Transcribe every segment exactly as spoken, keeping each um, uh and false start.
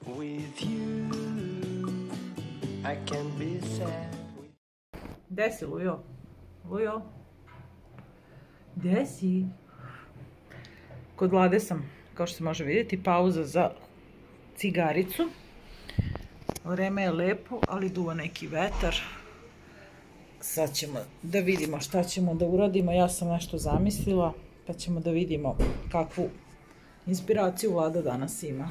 With you, I can be sad. Gde si, Lujo? Lujo? Gde si? Kod Vlade sam, kao što se može vidjeti, pauza za cigaricu. Vreme je lepo, ali duva neki vetar. Sad ćemo da vidimo šta ćemo da uradimo. Ja sam nešto zamislila, pa ćemo da vidimo kakvu inspiraciju Vlada danas ima.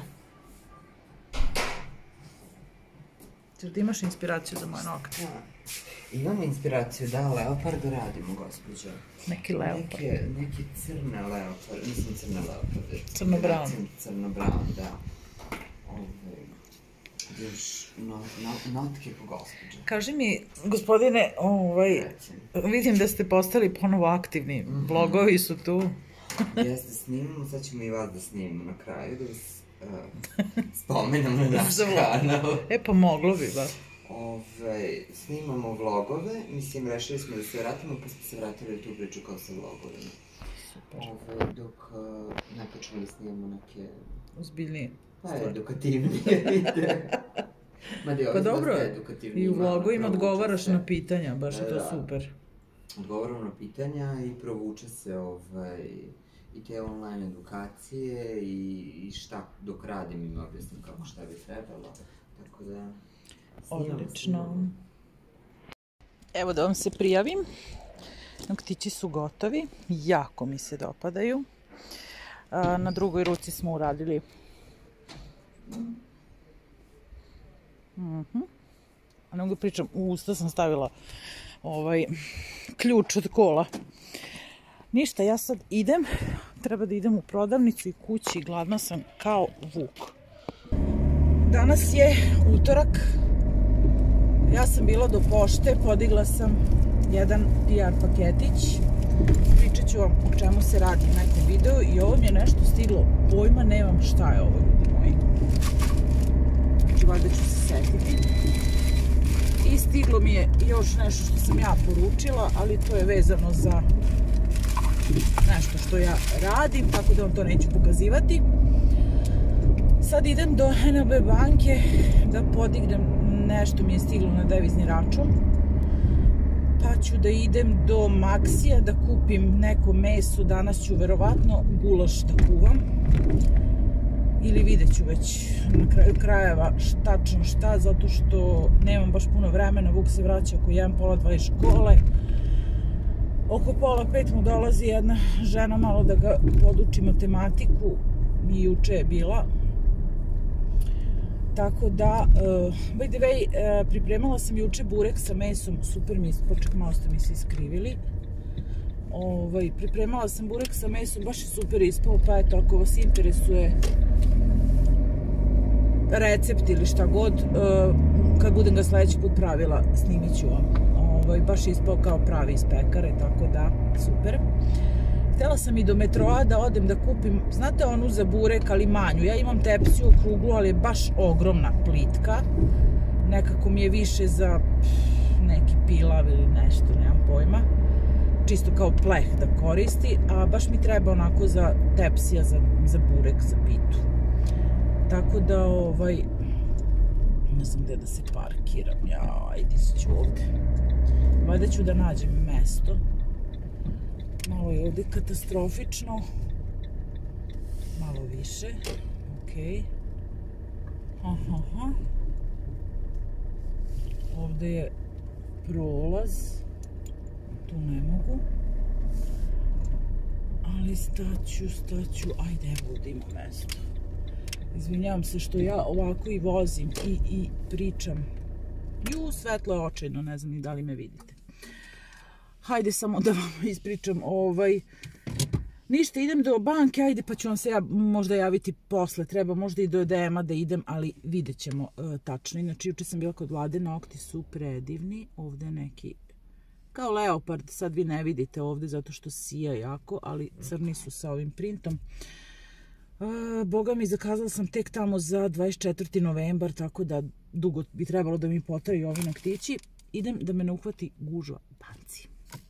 Čer ti imaš inspiraciju za moje nokte? Imamo inspiraciju, da, leopardu radimo, gospođo. Neki leopard. Neki crne leopard, mislim crne leoparde. Crno-brown. Crno-brown, da. Još notke po gospođe. Kaži mi, gospodine, vidim da ste postali ponovo aktivni. Blogovi su tu. Jeste, snimamo, sad ćemo i vas da snimamo na kraju, da vas spomenemo na naš kanal. E pa moglo bi, ba. Snimamo vlogove, mislim, rešili smo da se vratimo, pa smo se vratili u tu priču kao sa vlogovima. Super. Dok ne počnemo da snimamo neke... Ozbiljnije. Pa, edukativnije videe. Pa dobro, i u vlogovima odgovaraš na pitanja, baš je to super. Odgovaram na pitanja i provuče se i te online edukacije i šta dok radim im objasnim kako šta bi trebalo. Tako da... Odlično. Evo da vam se prijavim. Noktići su gotovi. Jako mi se dopadaju. Na drugoj ruci smo uradili a ne mogu pričam, u usta sam stavila ključ od kola. Ništa, ja sad idem, treba da idem u prodavnicu i kući, gladna sam kao vuk. Danas je utorak, ja sam bila do pošte, podigla sam jedan P R paketić, pričat ću vam o čemu se radi u nekom videu i ovo mi je nešto stiglo, pojma nemam šta je ovo, ljudi moji. Znači, valjda ću se setiti. I stiglo mi je još nešto što sam ja poručila, ali to je vezano za nešto što ja radim, tako da vam to neću pokazivati. Sad idem do N A B banke da podignem nešto mi je stiglo na devizni račun. Pa ću da idem do Maxija da kupim neko meso, danas ću verovatno gulaš da kuvam. Ili vidjet ću već na kraju krajeva tačno šta, zato što nemam baš puno vremena, Vuk se vraća oko jedan, pola dva iz škole. Oko pola pet mu dolazi jedna žena malo da ga poduči matematiku i juče je bila. Tako da, by the way, pripremala sam juče burek sa mesom, super mi, poček malo ste mi se iskrivili. Pripremala sam burek sa mesom, baš je super ispao, pa eto, ako vas interesuje recept ili šta god, kad budem ga sledeći put pravila, snimit ću vam. Baš je ispao kao pravi iz pekare, tako da, super. Htela sam i do metroa da odem da kupim, znate onu za burek, ali manju. Ja imam tepsiju okruglu, ali je baš ogromna, plitka. Nekako mi je više za neki pilav ili nešto, nemam pojma. Čisto kao pleh da koristi, a baš mi treba onako za tepsija, za burek, za pitu. Tako da, ovaj, ne znam gde da se parkiram, ja, ajde ću ovde. Valjda ću da nađem mesto. Malo je ovde katastrofično. Malo više. Okej. Aha. Ovde je prolaz. Tu ne mogu. Ali staću, staću. Ajde, evo ovde ima mesto. Izvinjavam se što ja ovako i vozim i pričam. Ju, svetlo je očajno, ne znam ni da li me vidite. Hajde samo da vam ispričam, ništa, idem do banke, ajde pa ću vam se ja možda javiti posle, treba možda i do D M-a da idem, ali vidjet ćemo tačno. Inače, juče sam bila kod Vlade, nokti su predivni, ovde je neki, kao leopard, sad vi ne vidite ovde zato što sija jako, ali crni su sa ovim printom. Boga mi, zakazala sam tek tamo za dvadeset četvrti novembar, tako da dugo bi trebalo da mi potraju ovi noktići. Idem da me ne uhvati gužva u banci.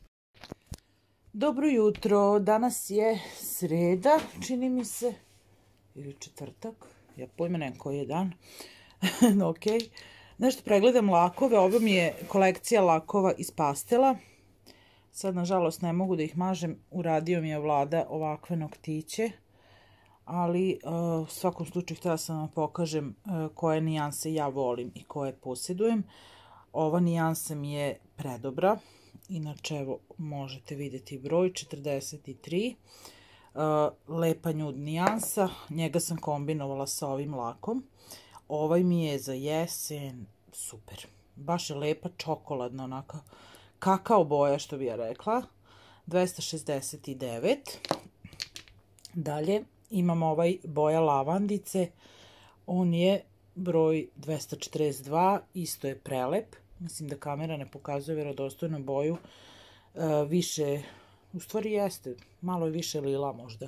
Dobro jutro, danas je sreda, čini mi se, ili četvrtak, ja pojma nemam koji je dan, ok. Nešto pregledam lakove, ovo mi je kolekcija lakova iz pastela. Sad, nažalost, ne mogu da ih mažem, uradio mi je Vlada ovakve noktiće, ali u svakom slučaju htjela sam vam pokažem koje nijanse ja volim i koje posjedujem. Ova nijansa mi je predobra, inače evo možete vidjeti broj četrdeset tri. Lepa nude nijansa, njega sam kombinovala sa ovim lakom. Ovaj mi je za jesen super, baš je lepa čokoladna onaka kakao boja, što bi ja rekla, dvesta šezdeset devet. Dalje imam ovaj boja lavandice, on je broj dvesta četrdeset dva, isto je prelep, mislim da kamera ne pokazuje vjerodostojnu boju, više, u stvari jeste, malo je više lila možda.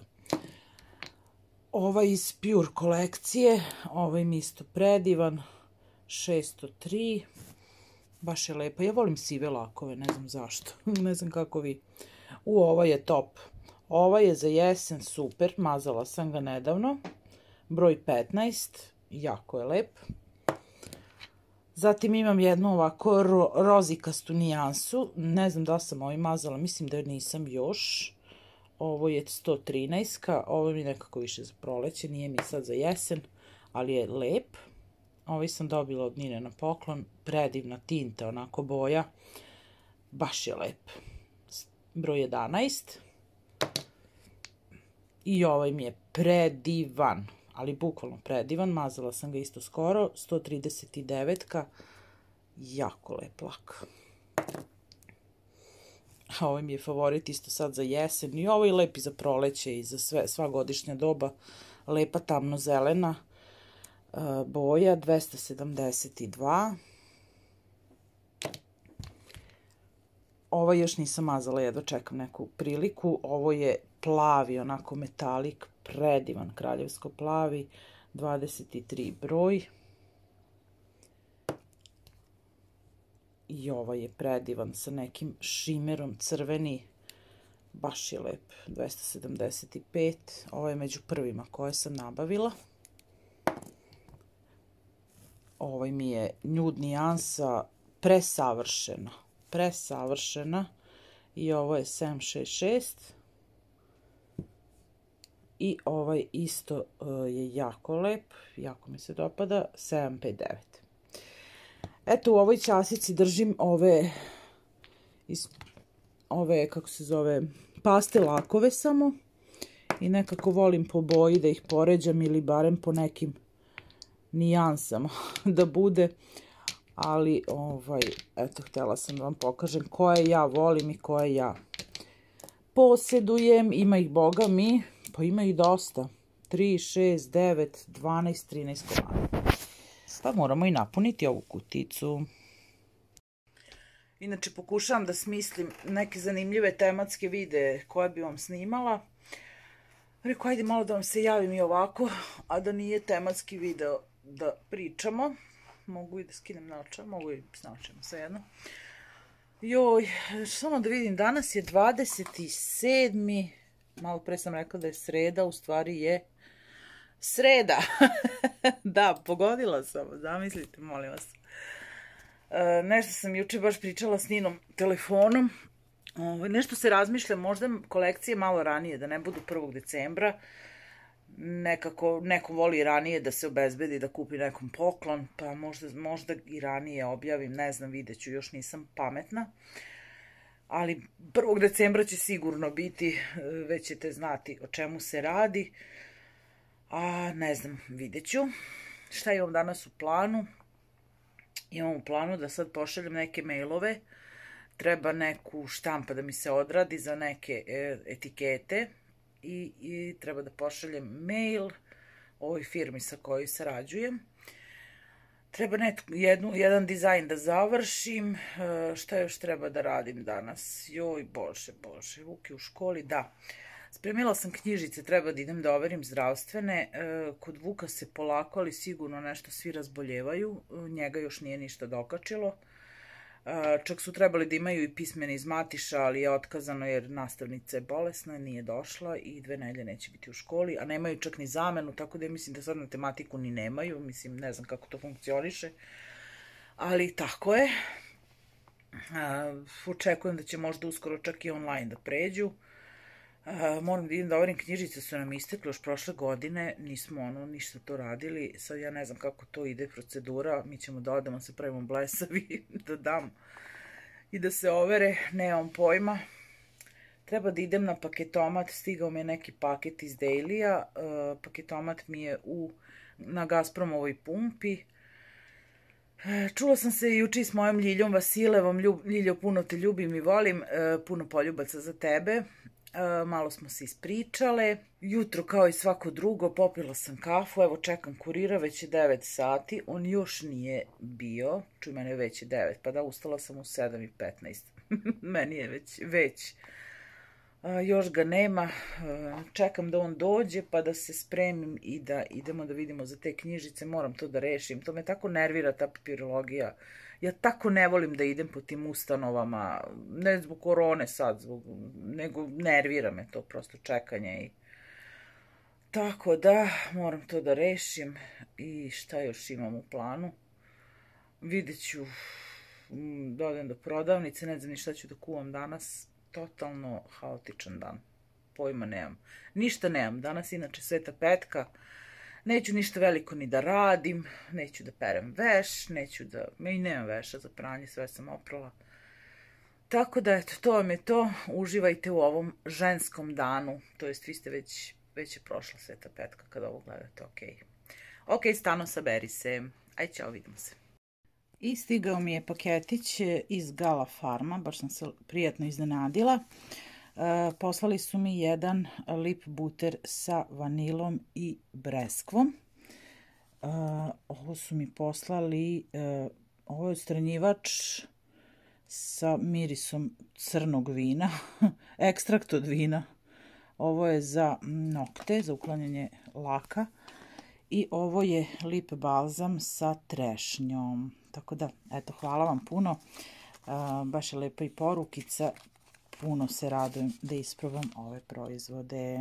Ovaj iz Pure kolekcije, ovaj mi isto predivan, šesto tri, baš je lepa. Ja volim sive lakove, ne znam zašto, ne znam kako vi. U, ovaj je top. Ovaj je za jesen super, mazala sam ga nedavno, broj petnaest, jako je lep. Zatim imam jednu ovako ro rozikastu nijansu, ne znam da sam ovaj mazala, mislim da nisam još. Ovo je sto trinaest, ovo mi je nekako više za proleće, nije mi sad za jesen, ali je lep. Ovaj sam dobila od Nine na poklon, predivna tinta, onako boja, baš je lep. Broj jedanaest. I ovaj mi je predivan, ali bukvalno predivan, mazala sam ga isto skoro, sto trideset devet, jako lep lak. A ovaj mi je favorit isto sad za jesen i ovo je lep i za proleće i za sve, sva godišnja doba. Lepa tamno zelena uh, boja, dvesta sedamdeset dva. Ovaj još nisam mazala, jedva čekam neku priliku. Ovo je plavi, onako metalik, predivan kraljevsko plavi, dvadeset tri broj. I ovaj je predivan sa nekim šimerom crveni, baš je lep, dvesta sedamdeset pet. Ovo je među prvima koje sam nabavila. Ovaj mi je nude nijansa presavršena, presavršena. I ovo je sedam šest šest. I ovaj isto je jako lep, jako mi se dopada, sedam pet devet. Eto, u ovoj časici držim ove, ove, kako se zove, pastel lakove samo. I nekako volim po boji da ih poređam ili barem po nekim nijansama da bude. Ali, ovaj, eto, htjela sam da vam pokažem koje ja volim i koje ja posjedujem. Ima ih, boga mi, pa ima ih dosta. tri, šest, devet, dvanaest, trinaest komada. Pa moramo i napuniti ovu kuticu. Inače, pokušavam da smislim neke zanimljive tematske videe koje bi vam snimala. Rekao, ajde malo da vam se javim i ovako, a da nije tematski video da pričamo. Mogu i da skinem naočar, mogu i s naočarima, svejedno. Joj, samo da vidim, danas je dvadeset sedmi Malo pre sam rekla da je sreda, u stvari je sreda. Da, pogodila sam, zamislite, molim vas. E, nešto sam juče baš pričala s Ninom telefonom. O, nešto se razmišlja, možda kolekcije malo ranije, da ne budu prvog decembra. Nekako, neko voli ranije da se obezbedi, da kupi nekom poklon, pa možda, možda i ranije objavim, ne znam, vidjet ću, još nisam pametna. Ali prvog decembra će sigurno biti, već ćete znati o čemu se radi. A ne znam, vidjet ću. Šta imam danas u planu? Imam u planu da sad pošaljem neke mailove. Treba neku štampa da mi se odradi za neke etikete. I, i treba da pošaljem mail ovoj firmi sa kojoj sarađujem. Treba net, jednu, jedan dizajn da završim. E, šta još treba da radim danas? Joj, bože, bože, Vuk je u školi, da. Spremila sam knjižice, treba da idem da overim zdravstvene. E, kod Vuka se polako, ali sigurno nešto svi razboljevaju. Njega još nije ništa dokačilo. Čak su trebali da imaju i pismeni iz Matiša, ali je otkazano jer nastavnica je bolesna, nije došla i dve nedelje neće biti u školi, a nemaju čak ni zamenu, tako da ja mislim da sad matematiku ni nemaju, mislim, ne znam kako to funkcioniše, ali tako je. Očekujem da će možda uskoro čak i online da pređu. Moram da idem da overim, knjižice su nam istekle još prošle godine, nismo ono ništa to radili, sad ja ne znam kako to ide procedura, mi ćemo da odemo, se pravimo blesavi, da dam i da se overe, nemam pojma. Treba da idem na paketomat, stigao mi je neki paket iz Dailya, paketomat mi je u, na Gazpromovoj pumpi. Čula sam se juče s mojom Ljiljom Vasilevom, Ljiljo, puno te ljubim i volim, puno poljubaca za tebe. Malo smo se ispričale, jutro kao i svako drugo popila sam kafu, evo čekam kurira, već je devet sati, on još nije bio, čuj mene već je devet, pa da ustala sam u sedam i petnaest, meni je već, već, još ga nema, čekam da on dođe pa da se spremim i da idemo da vidimo za te knjižice, moram to da rešim, to me tako nervira ta papirologija. Ja tako ne volim da idem po tim ustanovama, ne zbog korone sad, zbog, nego nervira me to prosto čekanje. I... Tako da, moram to da rešim i šta još imam u planu. Vidjet ću, da odem do prodavnice, ne znam ni šta ću da kuvam danas, totalno haotičan dan, pojma nemam. Ništa nemam, danas inače Sveta petka. Neću ništa veliko ni da radim, neću da perem veš, neću da... I nemam veša za pranje, sve sam oprala. Tako da, eto, to vam je to. Uživajte u ovom ženskom danu. To jest, vi ste već, već je prošla Sveta petka kada ovo gledate, okej. Okej, Stano, saberi se. Aj, ćao, vidimo se. I stigao mi je paketić iz Gala Farma, baš sam se prijatno iznenadila. Poslali su mi jedan lip buter sa vanilom i breskvom. Ovo su mi poslali, ovo je odstranjivač sa mirisom crnog vina, ekstrakt od vina. Ovo je za nokte, za uklanjanje laka. I ovo je lip balzam sa trešnjom. Tako da, eto, hvala vam puno. Baš je lepa i porukica. Puno se radujem da isprobam ove proizvode.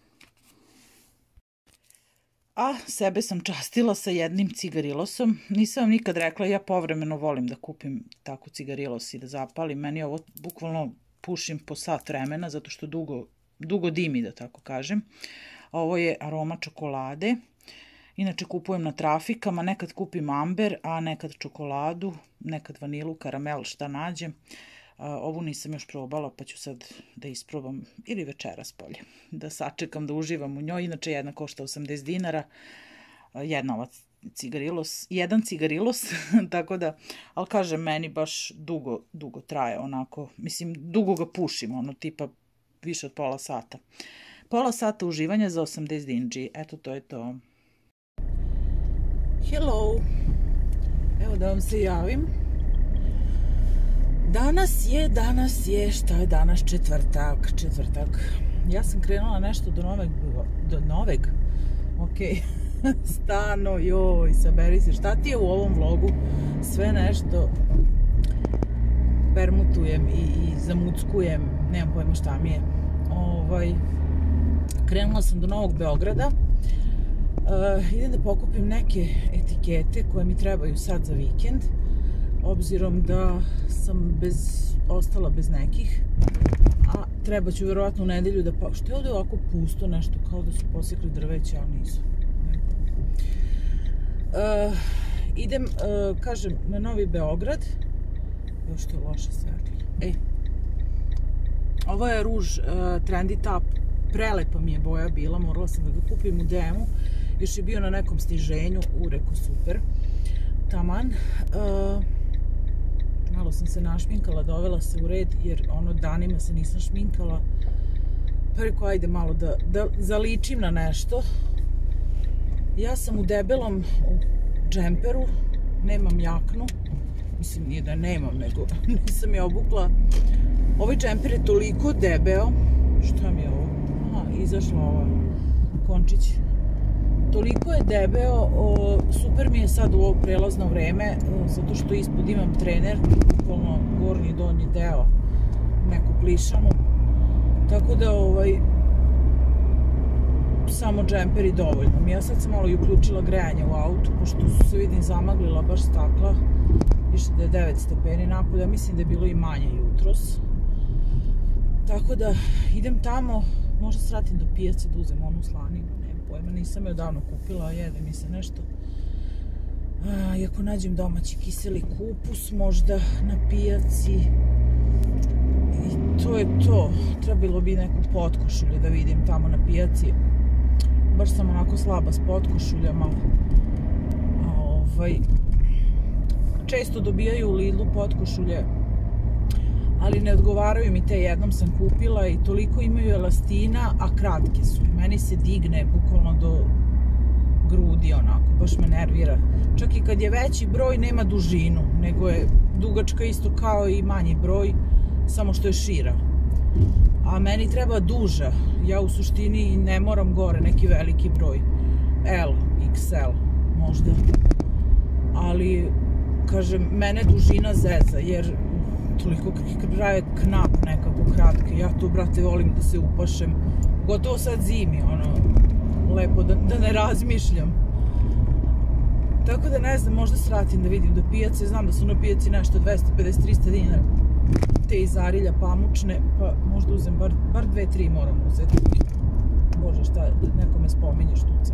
A sebe sam častila sa jednim cigarilosom. Nisam vam nikad rekla, ja povremeno volim da kupim tako cigarilos i da zapalim. Meni ovo bukvalno pušim po sat vremena, zato što dugo, dugo dimi, da tako kažem. Ovo je aroma čokolade. Inače kupujem na trafikama, nekad kupim amber, a nekad čokoladu, nekad vanilu, karamel, šta nađem. Ovu nisam još probala, pa ću sad da isprobam ili večeras bolje. Da sačekam, da uživam u njoj. Inače jedna košta osamdeset dinara, jedna ova cigarilos, jedan cigarilos, tako da, ali kažem, meni baš dugo, dugo traje onako, mislim, dugo ga pušim, ono tipa više od pola sata. Pola sata uživanja za osamdeset dinđi, eto to je to. Hello, evo da vam se javim. Danas je, danas je, šta je danas, četvrtak, četvrtak. Ja sam krenula nešto do noveg, do noveg, okej, Stano, joj, saberi se, šta ti je u ovom vlogu, sve nešto permutujem i, i zamuckujem, nemam pojma šta mi je. Ovaj, krenula sam do Novog Beograda, uh, idem da pokupim neke etikete koje mi trebaju sad za vikend, obzirom da sam bez, ostala bez nekih, a treba ću vjerovatno u nedelju da pa... Što je ovdje ovako pusto nešto, kao da su posjekli drveće, ali nisu. Uh, idem, uh, kažem, na Novi Beograd. Još to je loše svetlo. E, ovo je ruž uh, Trendy Top. Prelepa mi je boja bila, morala sam da ga kupim u demu. Još je bio na nekom stiženju, u reko super. Taman. Uh, malo sam se našminkala, dovela se u red, jer ono danima se nisam šminkala. Pa rekao, ajde malo da, da zaličim na nešto. Ja sam u debelom džemperu, nemam jaknu. Mislim, nije da nemam, nego nisam je obukla. Ovaj džemper je toliko debeo. Šta mi je ovo? Aha, izašla ova končić. toliko je debeo, o, super mi je sad u ovo prelazno vreme, o, zato što ispod imam trener, bukvalno gornji i donji deo, neku plišanu, tako da ovaj, samo džemper i dovoljno. Ja sad sam malo i uključila grejanje u autu, pošto su se vidim zamaglila baš stakla, više da je devet stepeni napolja, mislim da je bilo i manje jutros. Tako da idem tamo, možda sratim do pijace da uzem onu slaninu, nemam pojma, nisam je odavno kupila, jede mi se nešto. A, i ako nađem domaći kiseli kupus, možda na pijaci. I to je to, trebalo bi neku potkošulju da vidim tamo na pijaci. Baš sam onako slaba s potkošuljama. A, ovaj, često dobijaju u Lidlu potkošulje, ali ne odgovaraju mi te, jednom sam kupila i toliko imaju elastina, a kratke su. Meni se digne bukvalno do grudi onako, baš me nervira. Čak i kad je veći broj nema dužinu, nego je dugačka isto kao i manji broj, samo što je šira. A meni treba duža, ja u suštini ne moram gore neki veliki broj. L, iks el možda. Ali, kažem, mene dužina zeza, jer toliko kraje knap nekako kratke. Ja to, brate, volim da se upašem. Gotovo sad zimi, ono, lepo, da, da ne razmišljam. Tako da ne znam, možda sratim da vidim do pijace. Znam da su na pijaci nešto dvesta pedeset do trista dinara. Te iz Arilja pamučne, pa možda uzem, bar, bar dve, tri moram uzeti. Bože, šta, neko me spominje, štuca.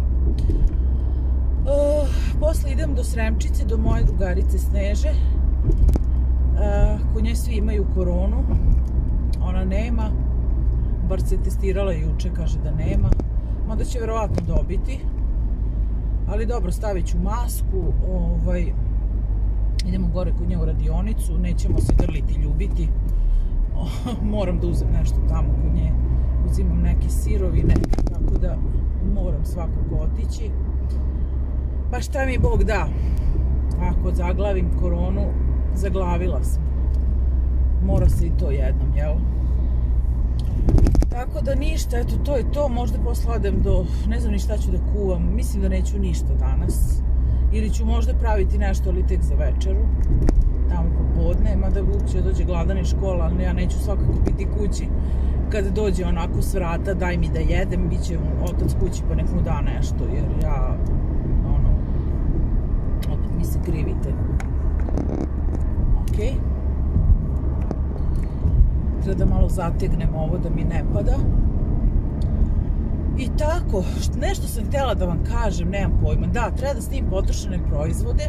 Uh, posle idem do Sremčice, do moje drugarice Sneže. Uh, kod nje svi imaju koronu, ona nema, bar se testirala juče, kaže da nema, mada će verovatno dobiti, ali dobro, stavit ću masku, ovaj, idemo gore kod nje u radionicu, nećemo se grliti, ljubiti, moram da uzem nešto tamo kod nje, uzimam neke sirovine, tako da moram svakako otići, pa šta mi Bog da, ako zaglavim koronu, zaglavila sam. Mora se i to jednom, jel? Tako da ništa, eto, to je to. Možda posle odem do, ne znam ni šta ću da kuvam. Mislim da neću ništa danas. Ili ću možda praviti nešto, ali tek za večeru. Tamo popodne, mada Vuk će dođe gladan iz škola, ali ja neću svakako biti kući. Kad dođe onako s vrata, daj mi da jedem, bit će otac kući pa nek mu da nešto, jer ja, ono, opet mi se krivite. Okay. Treba da malo zategnem ovo da mi ne pada. I tako, nešto sam htjela da vam kažem, nemam pojma. Da, treba da snimim potrošene proizvode.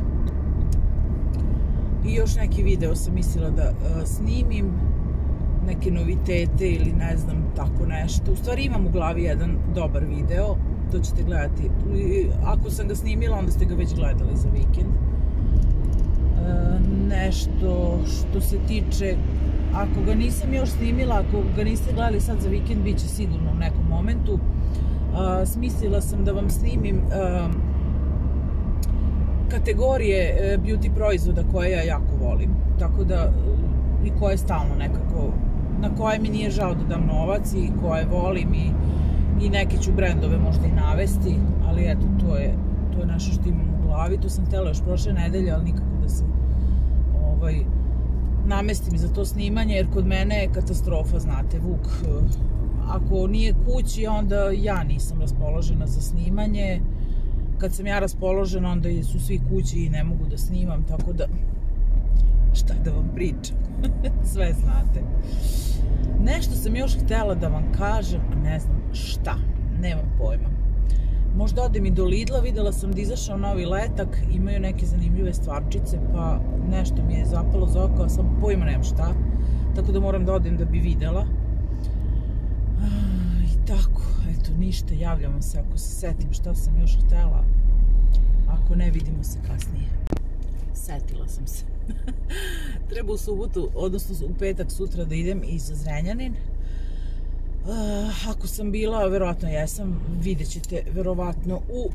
I još neki video sam mislila da uh, snimim. Neke novitete ili ne znam, tako nešto. U stvari imam u glavi jedan dobar video. To ćete gledati. Ako sam ga snimila, onda ste ga već gledali za vikend. Nešto što se tiče, ako ga nisam još snimila, ako ga niste gledali sad za vikend, bit će sigurno u nekom momentu. Smislila sam da vam snimim kategorije beauty proizvoda koje ja jako volim, tako da i koje stalno nekako, na koje mi nije žao da dam novac i koje volim, i, i neke ću brendove možda i navesti, ali eto, to je, to je nešto što imam u glavi. To sam htjela još prošle nedelje, ali nikako da se ovaj, namestim za to snimanje, jer kod mene je katastrofa, znate, Vuk, ako nije kući, onda ja nisam raspoložena za snimanje. Kad sam ja raspoložena, onda su svi kući i ne mogu da snimam, tako da, šta da vam pričam, sve znate. Nešto sam još htjela da vam kažem, a ne znam šta, nemam pojma. Možda odem i do Lidla, videla sam da izašao novi letak, imaju neke zanimljive stvarčice, pa nešto mi je zapalo za oko, a sam pojma nemam šta, tako da moram da odem da bi videla. I tako, eto, ništa, javljam se ako se setim šta sam još htjela, ako ne, vidimo se kasnije. Setila sam se. Treba u subotu, odnosno u petak sutra da idem i za Zrenjanin. Uh, ako sam bila, verovatno jesam, vidjet ćete verovatno u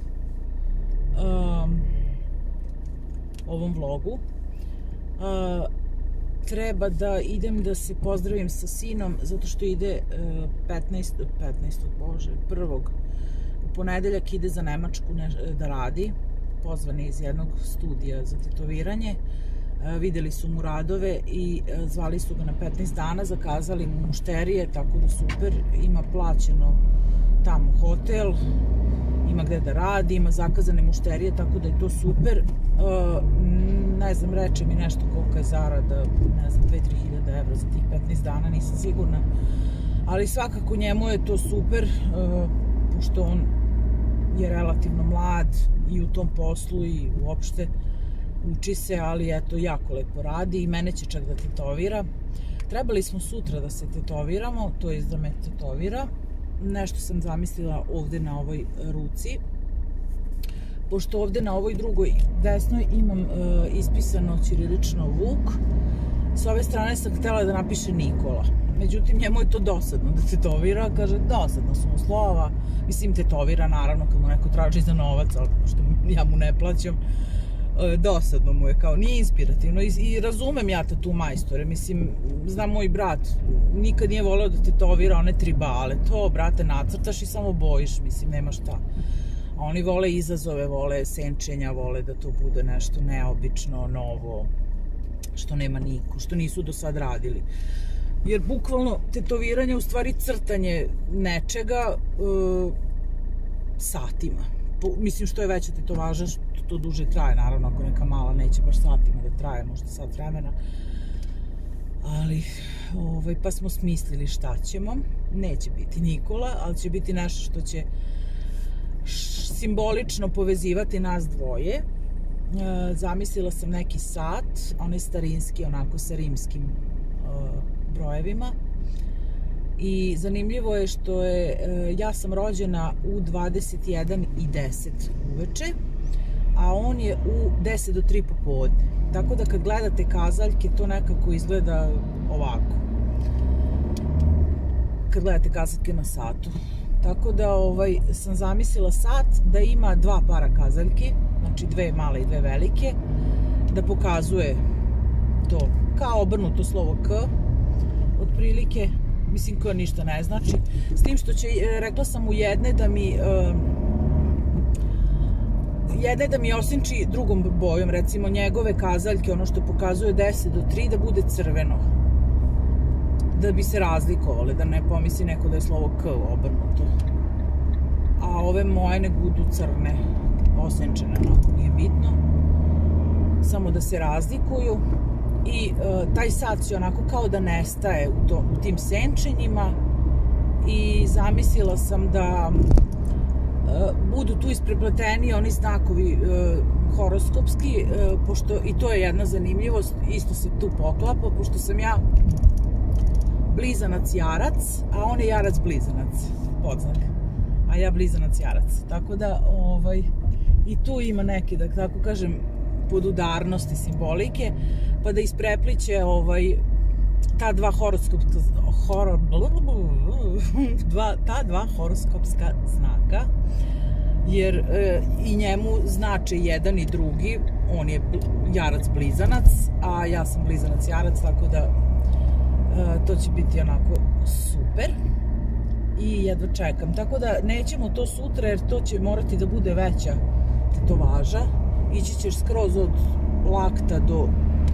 um, ovom vlogu. Uh, treba da idem da se pozdravim sa sinom, zato što ide uh, petnaestog, petnaestog, bože, prvog ponedeljak ide za Nemačku da radi, pozvan je iz jednog studija za tetoviranje. Videli su mu radove i zvali su ga na petnaest dana, zakazali mu mušterije, tako da super, ima plaćeno tamo hotel, ima gde da radi, ima zakazane mušterije, tako da je to super. Ne znam, reče mi nešto koliko je zarada, ne znam, dve do tri hiljade evra za tih petnaest dana, nisam sigurna. Ali svakako njemu je to super, pošto on je relativno mlad i u tom poslu i uopšte uči se, ali eto, jako lepo radi i mene će čak da tetovira. Trebali smo sutra da se tetoviramo, to je da me tetovira. Nešto sam zamislila ovde na ovoj ruci, pošto ovde na ovoj drugoj desnoj imam ispisano ćirilično Vuk. S ove strane sam htela da napiše Nikola. Međutim, njemu je to dosadno da tetovira, kaže, dosadno su mu slova. Mislim, tetovira, naravno, kad mu neko traži za novac, ali što ja mu ne plaćam, dosadno mu je, kao, nije inspirativno. I razumem ja tatu majstore, mislim, znam moj brat, nikad nije voleo da tetovira one tribale. To, brate, nacrtaš i samo bojiš, mislim, nema šta. A oni vole izazove, vole senčenja, vole da to bude nešto neobično, novo, što nema niko, što nisu do sad radili. Jer bukvalno tetoviranje, u stvari crtanje nečega satima. Mislim, što je veća tetovaža, to duže traje, naravno, ako neka mala neće baš satima da traje, možda sat vremena. Ali, pa smo smislili šta ćemo. Neće biti Nikola, ali će biti nešto što će simbolično povezivati nas dvoje. Zamislila sam neki sat, onaj starinski, onako sa rimskim brojevima. I zanimljivo je što je, ja sam rođena u dvadeset jedan i deset uveče, a on je u deset do tri popodne. Tako da kad gledate kazaljke, to nekako izgleda ovako. Kad gledate kazaljke na satu. Tako da sam zamislila sat da ima dva para kazaljki, znači dve male i dve velike, da pokazuje to kao obrnuto slovo K, otprilike. Mislim, K ništa ne znači. S tim što će, rekla sam u jedne da mi jedne da mi osinči drugom bojom, recimo njegove kazaljke, ono što pokazuje deset do tri, da bude crveno. Da bi se razlikovale, da ne pomisli neko da je slovo K obrnuto. A ove moje ne budu crne, osenčene, onako nije bitno. Samo da se razlikuju. I taj sat će onako kao da nestaje u tim senčenjima i zamislila sam da budu tu isprepleteni oni znakovi horoskopski, pošto i to je jedna zanimljivost, isto se tu poklapa, pošto sam ja blizanac jarac, a on je jarac blizanac, podznak, a ja blizanac jarac, tako da i tu ima neke, da tako kažem, podudarnosti, simbolike, pa da isprepliće ta dva horoskopska ta dva horoskopska znaka, jer i njemu znače jedan i drugi. On je jarac blizanac, a ja sam blizanac jarac, tako da to će biti onako super i jedva čekam. Tako da nećemo to sutra, jer to će morati da bude veća tetovaža. Ići ćeš skroz od lakta do,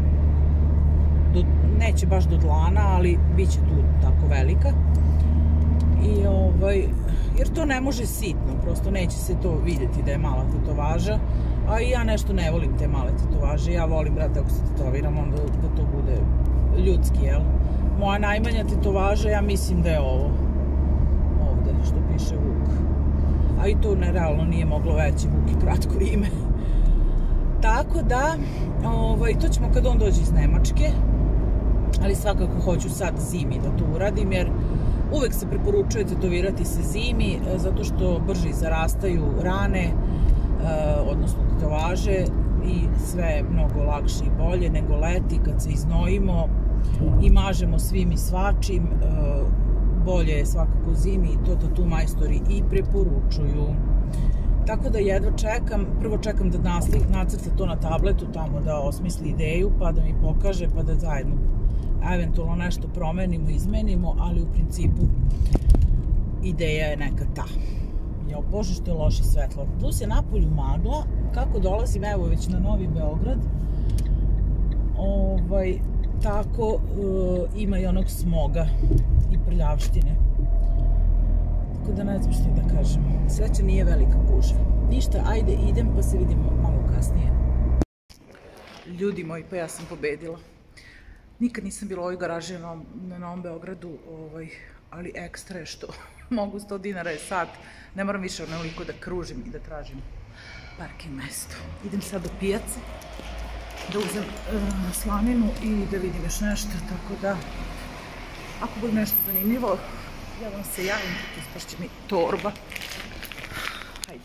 neće baš do dlana, ali bit će tu tako velika. Jer to ne može sitno, prosto neće se to vidjeti da je mala tetovaža, a i ja nešto ne volim te male tetovaže. Ja volim, brate, ako se tetoviram, onda da to bude ljudski, jel? Moja najmanja tetovaža, ja mislim da je ovo, ovde, što piše Vuk. A i to realno nije moglo veće, Vuk je kratko ime. Tako da, to ćemo kad on dođe iz Nemačke, ali svakako hoću sad zimi da to uradim, jer uvek se preporučuje tetovirati se zimi, zato što brže zarastaju rane, odnosno tetovaže, i sve je mnogo lakše i bolje nego leti kad se iznojimo i mažemo svim i svačim. Bolje je svakako zimi i to tatu majstori i preporučuju. Tako da jedva čekam, prvo čekam da nacrta to na tabletu, tamo da osmisli ideju, pa da mi pokaže, pa da zajedno eventualno nešto promenimo, izmenimo, ali u principu ideja je neka ta. I jao bože što je loše svetlo. Plus je napolju magla, kako dolazim evo već na Novi Beograd, ovaj, tako uh, ima i onog smoga i prljavštine. Tako da ne znam što da kažem. Sreća nije velika gužva. Ništa, ajde idem pa se vidimo malo kasnije. Ljudi moji, pa ja sam pobedila. Nikad nisam bila u ovoj garaži na, na Novom Beogradu, ovaj, ali ekstra je što mogu sto dinara je sat. Ne moram više onoliko da kružim i da tražim parking mesto. Idem sad do pijace da uzem uh, slaninu i da vidim još nešto, tako da ako bude nešto zanimljivo ja vam se javim, ispašće mi torba. Hajde.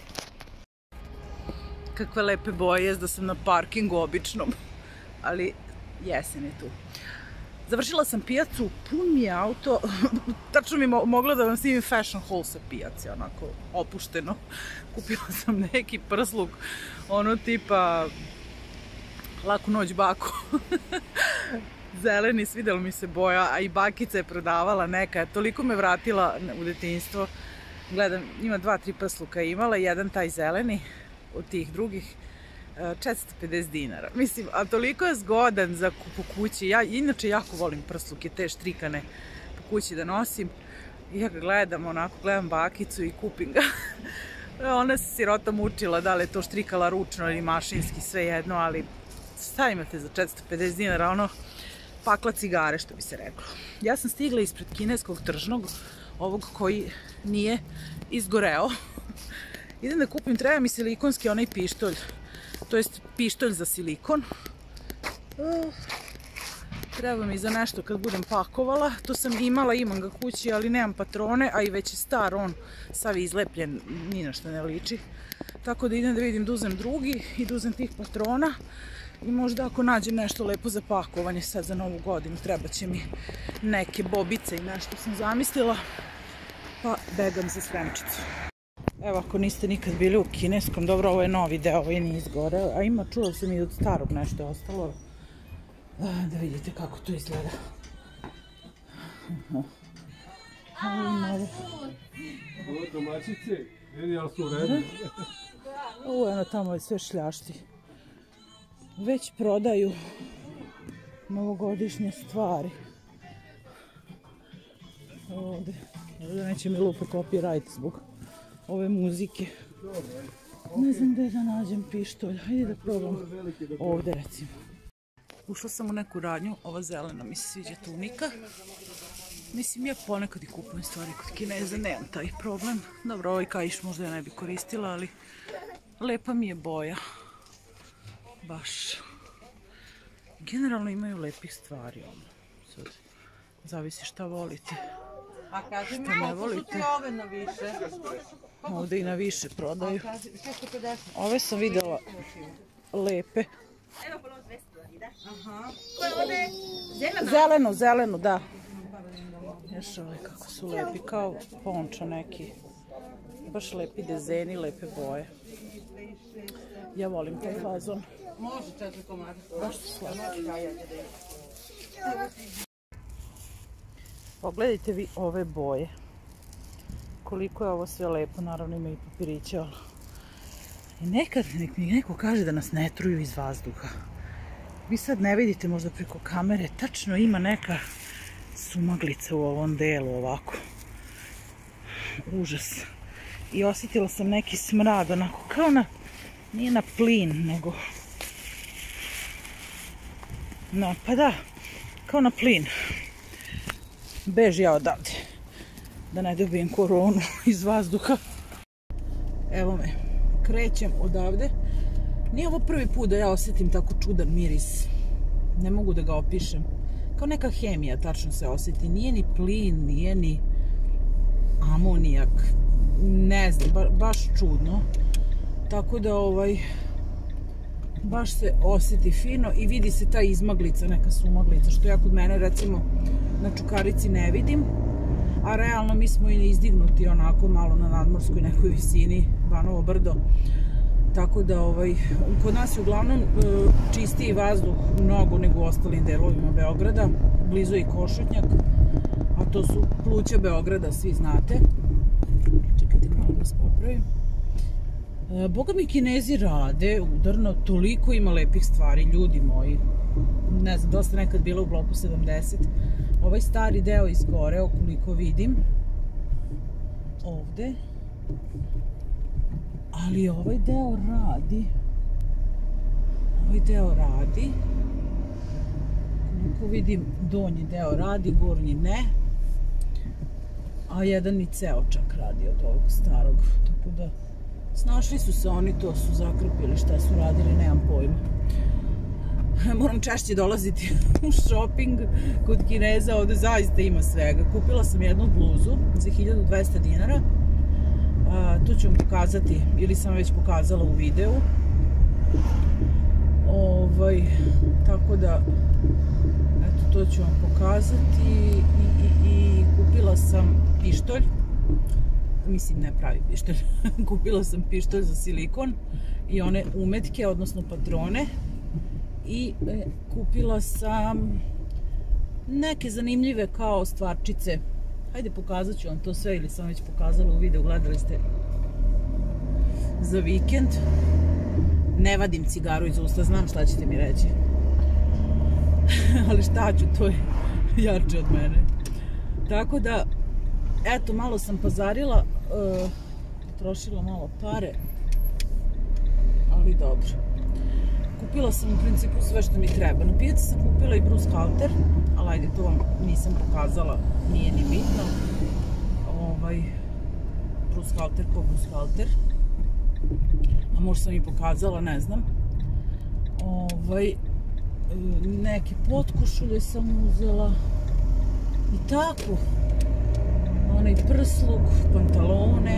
Kakve lepe boje, jest da sam na parkingu običnom, ali jesen je tu. Završila sam pijacu, pun mi je auto, tačno mi mogla da vam snimim fashion haul sa pijace, onako opušteno. Kupila sam neki prsluk, ono tipa Laku noć baku. Zeleni, svidjela mi se boja, a i bakica je prodavala neka, toliko me vratila u detinjstvo. Gledam, ima dva, tri prsluka imala, jedan taj zeleni od tih drugih, četiristo pedeset dinara. Mislim, a toliko je zgodan za po kući. Ja inače jako volim prsluke, te štrikane po kući da nosim. I ja ga gledam, onako, gledam bakicu i kupim ga. Ona se sirota mučila, da li je to štrikala ručno ili mašinski, sve jedno, ali šta imate za četiristo pedeset dinara, ono, pakla cigare, što bi se reklo. Ja sam stigla ispred kineskog tržnog, ovog koji nije izgoreo. Idem da kupim, treba mi silikonski onaj pištolj, to jest pištolj za silikon. Uh, treba mi za nešto kad budem pakovala. To sam imala, imam ga kući, ali nemam patrone, a i već je star on, sav izlepljen, ni na što ne liči. Tako da idem da vidim da uzem drugi i da uzem tih patrona. I možda ako nađem nešto lepo za pakovanje sad za novu godinu, treba će mi neke bobice i nešto sam zamislila. Pa begam za spremčicu. Evo, ako niste nikad bili u kineskom, dobro, ovo je novi deo, ovo je nije izgoreo, a ima, čula sam i od starog nešto ostalo. Da vidite kako to izgleda. Ovo domaćice, vidi, ali su u redu. Ovo je ono tamo sve šljašti. Već prodaju novogodišnje stvari. Ovde, ovde neće mi lupo copyright zbog ove muzike. Ne znam gde da nađem pištolj. Hajde da probam ovde recimo. Ušla sam u neku radnju, ova zelena mi se sviđa tunika. Mislim, ja ponekad i kupujem stvari kod Kineza, nemam taj problem. Dobro, ovaj kaiš možda ja ne bi koristila, ali lepa mi je boja. Baš. Generalno imaju lepih stvari, ono. Sad, zavisi šta volite. A kaži mi, koliko su ti ove na više? Ovde i na više prodaju. Ove sam videla lepe. Zelenu, zelenu, da. Još ove kako su lepi, kao pončo neki. Baš lepi dezeni, lepe boje. Ja volim taj fazon. Može četiri komada. Baš su slatki. Pogledajte vi ove boje. Koliko je ovo sve lepo, naravno ima i papiriće, ali... I nekad nek mi neko kaže da nas ne truju iz vazduha. Vi sad ne vidite možda preko kamere, tačno ima neka sumaglica u ovom delu ovako. Užas. I osjetila sam neki smrad, onako kao na... Nije na plin, nego... No, pa da, kao na plin. Bež ja odavde, da ne dobijem koronu iz vazduha. Evo me, krećem odavde. Nije ovo prvi put da ja osjetim tako čudan miris. Ne mogu da ga opišem. Kao neka hemija tačno se osjeti. Nije ni plin, nije ni amonijak. Ne znam, ba, baš čudno. Tako da ovaj... baš se osjeti fino i vidi se ta izmaglica, neka sumaglica, što ja kod mene recimo na Čukarici ne vidim, a realno mi smo i izdignuti onako malo na nadmorskoj nekoj visini, Banovo brdo, tako da ovaj, kod nas je uglavnom čistiji vazduh mnogo nego u ostalim delovima Beograda, blizu i Košutnjak, a to su pluća Beograda, svi znate. Čekajte malo da spopim. napravim. Boga mi, Kinezi rade udarno, toliko ima lepih stvari, ljudi moji. Ne znam, dosta nekad bila u bloku sedamdeset. Ovaj stari deo izgoreo, koliko vidim. Ovde. Ali ovaj deo radi. Ovaj deo radi. Koliko vidim, donji deo radi, gornji ne. A jedan i ceo čak radi od ovog starog. Tako da, snašli su se oni, to su zakrpili, šta su radili, nemam pojma. Moram češće dolaziti u shopping kod Kineza, ovde zaista ima svega. Kupila sam jednu bluzu za hiljadu dvesta dinara. Tu ću vam pokazati, ili sam već pokazala u videu. Ovaj, tako da, eto, to ću vam pokazati. I, i, i kupila sam pištolj. Mislim, ne pravi pištolj. Kupila sam pištolj za silikon i one umetke, odnosno patrone. I e, kupila sam neke zanimljive kao stvarčice. Hajde, pokazat ću vam to sve, ili sam već pokazala u videu, gledali ste za vikend. Ne vadim cigaru iz usta, znam šta ćete mi reći. Ali šta ću, to je jače od mene. Tako da, eto, malo sam pazarila, e, trošila malo pare, ali dobro. Kupila sam u principu sve što mi treba. Na pijaci sam kupila i Bruce Halter, ali ajde, to vam nisam pokazala, nije ni bitno. Ovaj, Bruce Halter ko Bruce Halter. A možda sam i pokazala, ne znam. Ovaj, neke potkošulje sam uzela. I tako. Onaj prsluk, pantalone.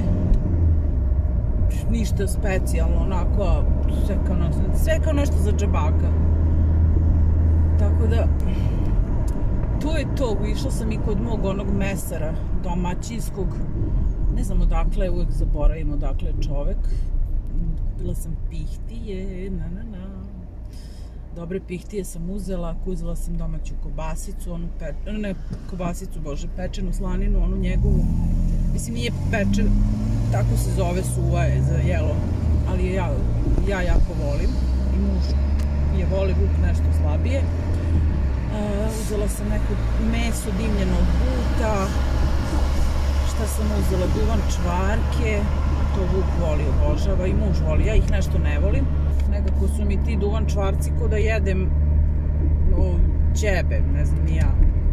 Ništa specijalno, onako, sve kao, sve kao nešto za džabaka. Tako da, to je to. Išla sam i kod mog onog mesara, domaćinskog. Ne znam odakle, uvijek zaboravim odakle je čovek. Kupila sam pihtije, na na na. Dobre pihtije sam uzela, uzela sam domaću kobasicu, onu pe... ne kobasicu, bože, pečenu slaninu, onu njegovu. Mislim, nije pečen, tako se zove, suva je za jelo, ali ja, ja jako volim i muž je voli, Vuk nešto slabije. Uh, uzela sam neko meso dimljeno od buta, šta sam uzela, duvan čvarke, to Vuk voli, obožava, i muž voli, ja ih nešto ne volim. Nekako su mi ti duvan čvarci ko da jedem o, ćebe, ne znam ni ja.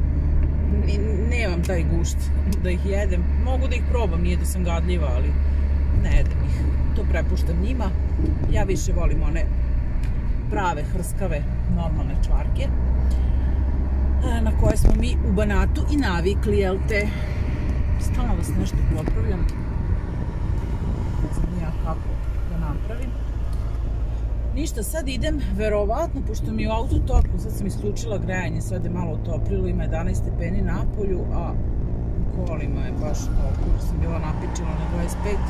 Nemam taj gušt da ih jedem. Mogu da ih probam, nije da sam gadljiva, ali ne jedem ih. To prepuštam njima. Ja više volim one prave, hrskave, normalne čvarke, na koje smo mi u Banatu i navikli, jel te? Stalno vas nešto popravljam. Ne znam ja kako da napravim. Ništa, sad idem, verovatno, pošto mi je u autu toplo, sad sam isključila grejanje, sad je malo otoplilo, ima jedanaest stepeni napolju, a u kolima je baš toplo, sam bila napičila na dvadeset pet.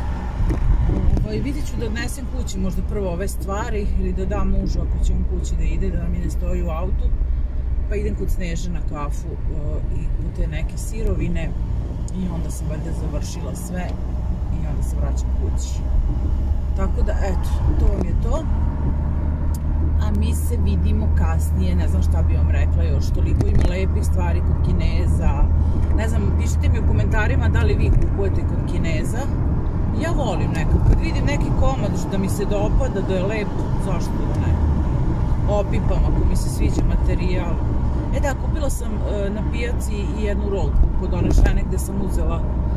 Ovaj, vidjet ću da odnesem kući možda prvo ove stvari, ili da dam mužu ako će on kući da ide, da mi ne stoji u autu, pa idem kod Sneže na kafu i po te neke sirovine, i onda sam valjda završila sve i onda se vraćam kući. Tako da, eto, to vam je to. A mi se vidimo kasnije, ne znam šta bi vam rekla još, toliko ima lepih stvari kod Kineza. Ne znam, pišite mi u komentarima da li vi kupujete kod Kineza. Ja volim nekako, kad vidim neki komad da mi se dopada, da je lep, zašto da ne? Opipam ako mi se sviđa materijal. E da, kupila sam uh, na pijaci i jednu rolku kod one žene gde sam uzela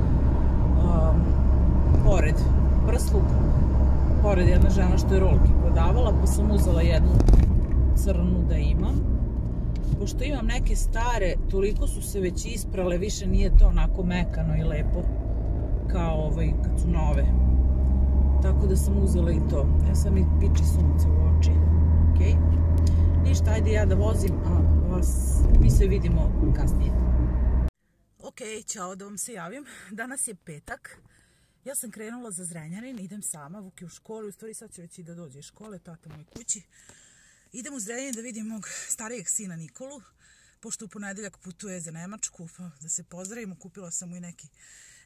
um, pored prsluk, pored jedna žena što je rolke prodavala, pa sam uzela jednu crnu da imam. Pošto imam neke stare, toliko su se već isprale, više nije to onako mekano i lepo kao ovaj kad su nove. Tako da sam uzela i to. Ja sam mi piči sunce u oči. Ok. Ništa, ajde ja da vozim, a vas, mi se vidimo kasnije. Ok, ćao, da vam se javim. Danas je petak. Ja sam krenula za Zrenjanin, idem sama, Vuk je u školi, u stvari sad će već i da dođe iz škole, tata moj kući. Idem u Zrenjanin da vidim mog starijeg sina Nikolu, pošto u ponedeljak putuje za Nemačku, pa da se pozdravimo, kupila sam mu i neki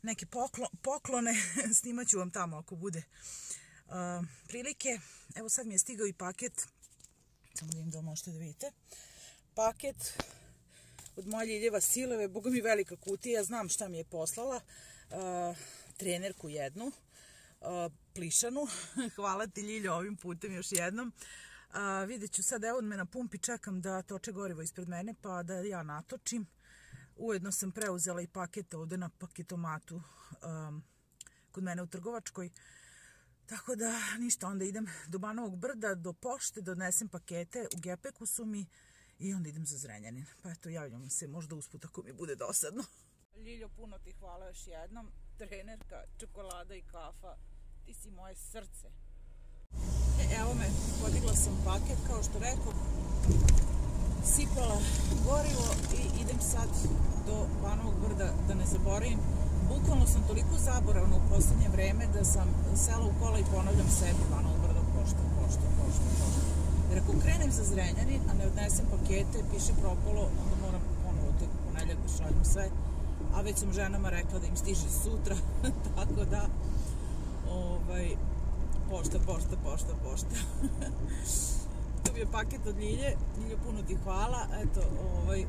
neke poklone, snimat ću vam tamo ako bude prilike. Evo sad mi je stigao i paket, samo da im da možete da vidite, paket od moje Ljiljeva Sileve, boga mi velika kutija, znam šta mi je poslala, trenerku jednu, plišanu, hvala ti Ljiljo ovim putem još jednom. Vidjet ću sad, evo me na pumpi, čekam da toče gorivo ispred mene pa da ja natočim. Ujedno sam preuzela i paket ovde na paketomatu kod mene u Trgovačkoj. Tako da ništa, onda idem do Banovog Brda, do pošte, da odnesem pakete, u gepeku su mi i onda idem za Zrenjanin. Pa eto, javljam se možda usput ako mi bude dosadno. Ljiljo, puno ti hvala još jednom. Trenerka, čokolada i kafa, ti si moje srce. E, evo me, podigla sam paket, kao što rekao, sipala gorivo i idem sad do Banovog Brda, da ne zaboravim. Bukvalno sam toliko zaboravna u poslednje vreme da sam sela u kola i ponavljam sebi Banovo Brdo pošta, pošta, pošta, pošta. Jer ako krenem za Zrenjanin, a ne odnesem pakete, piše propalo, onda moram ponovo tek u ponedjeljak da šaljem sve. A već sam ženama rekla da im stiže sutra, tako da, ovaj, pošta, pošta, pošta, pošta. Tu mi je paket od Ljilje, Ljiljo, puno ti hvala, eto, ovaj,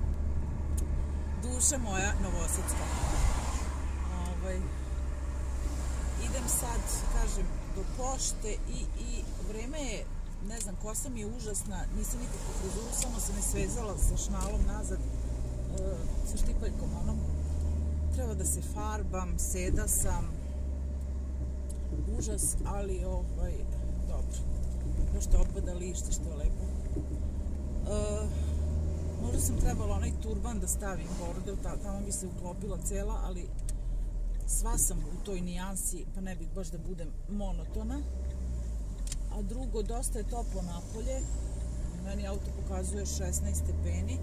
duša moja novosadska. Ovaj, idem sad, kažem, do pošte i, i vreme je, ne znam, kosa mi je užasna, nisam nikakvu frizuru, samo sam je svezala sa šnalom nazad, e, sa štipaljkom onom. Treba da se farbam, seda sam, užas, ali ovaj, dobro. Još te opada lišće, što je lepo. E, možda sam trebala onaj turban da stavim bordev, tamo bi se uklopila cela, ali sva sam u toj nijansi, pa ne bih baš da budem monotona. A drugo, dosta je toplo napolje, meni auto pokazuje šesnaest stepeni.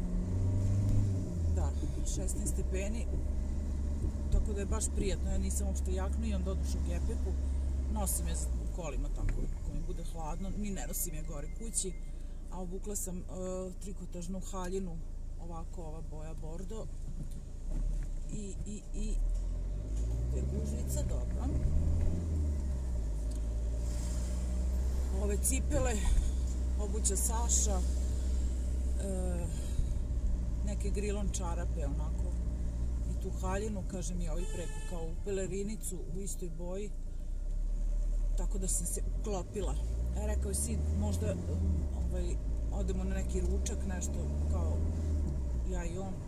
Da, šesnaest stepeni, tako da je baš prijatno, ja nisam uopšte jaknu, imam doduš u gepeku, nosim je u kolima tako, ako mi bude hladno, ni ne nosim je gore kući, a obukla sam uh, trikotažnu haljinu, ovako ova boja bordo, i, i, i, te gužvica, dobro. Ove cipele, obuća Saša, uh, neke grilon čarape, onako, i tu haljinu, kaže mi ovi preko, kao u pelerinicu u istoj boji, tako da sam se uklopila. E, rekao je sin, možda um, ovaj, odemo na neki ručak, nešto kao ja i on,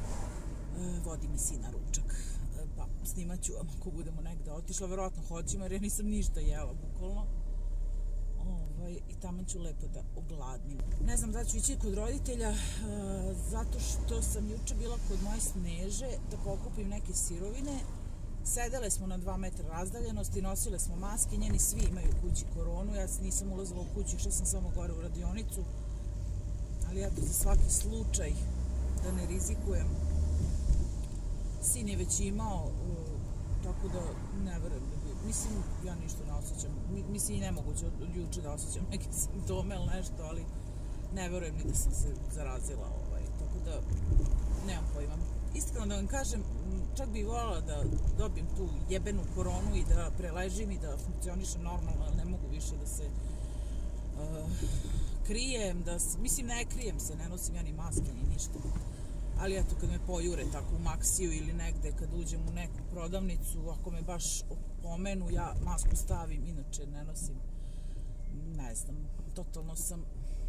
e, vodi mi sina ručak, e, pa snimat ću vam ako budemo negde otišla, verovatno hoćemo jer ja nisam ništa jela, bukvalno. Ovaj, i tamo ću lepo da ogladnim. Ne znam da ću ići kod roditelja, uh, zato što sam juče bila kod moje Sneže da pokupim neke sirovine. Sedele smo na dva metra razdaljenosti, nosile smo maske, njeni svi imaju kući koronu, ja nisam ulazila u kuću, išla sam samo gore u radionicu, ali eto, za svaki slučaj, da ne rizikujem. Sin je već imao, uh, tako da ne verujem da bi, mislim, ja ništa ne osjećam, mislim i nemoguće od juče da osjećam neke simptome ili nešto, ali ne verujem ni da sam se zarazila, ovaj, tako da nemam pojma. Iskreno da vam kažem, čak bih voljela da dobijem tu jebenu koronu i da preležim i da funkcionišem normalno, ali ne mogu više da se uh, krijem, da, mislim ne krijem se, ne nosim ja ni maske ni ništa. Ali eto, kad me pojure tako u Maksiju ili negde, kad uđem u neku prodavnicu, ako me baš pomenu, ja masku stavim, inače ne nosim, ne znam, totalno sam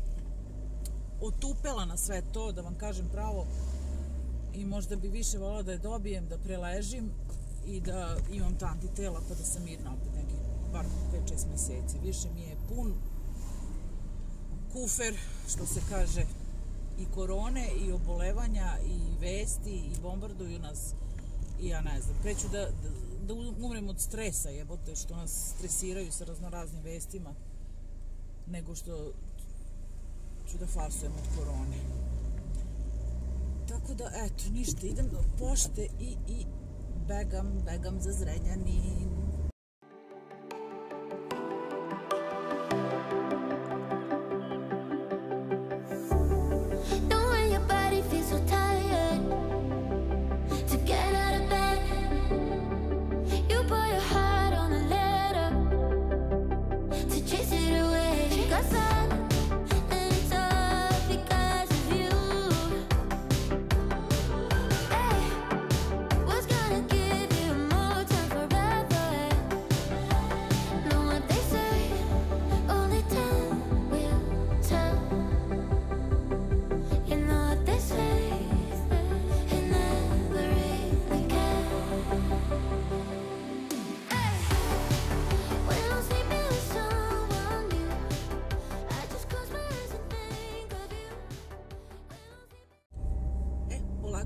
otupela na sve to, da vam kažem pravo, i možda bi više voljela da je dobijem, da preležim i da imam ta antitela, pa da sam mirna opet neki bar pet šest meseci. Više mi je pun kufer, što se kaže, i korone, i obolevanja, i vesti, i bombarduju nas, i ja ne znam, preću da, da, da umrem od stresa, jebote, što nas stresiraju sa raznoraznim vestima, nego što ću da farsujem od korone. Tako da, eto, ništa, idem do pošte i, i begam, begam za Zrenjanin. Know when your body feels so tired to get out of bed.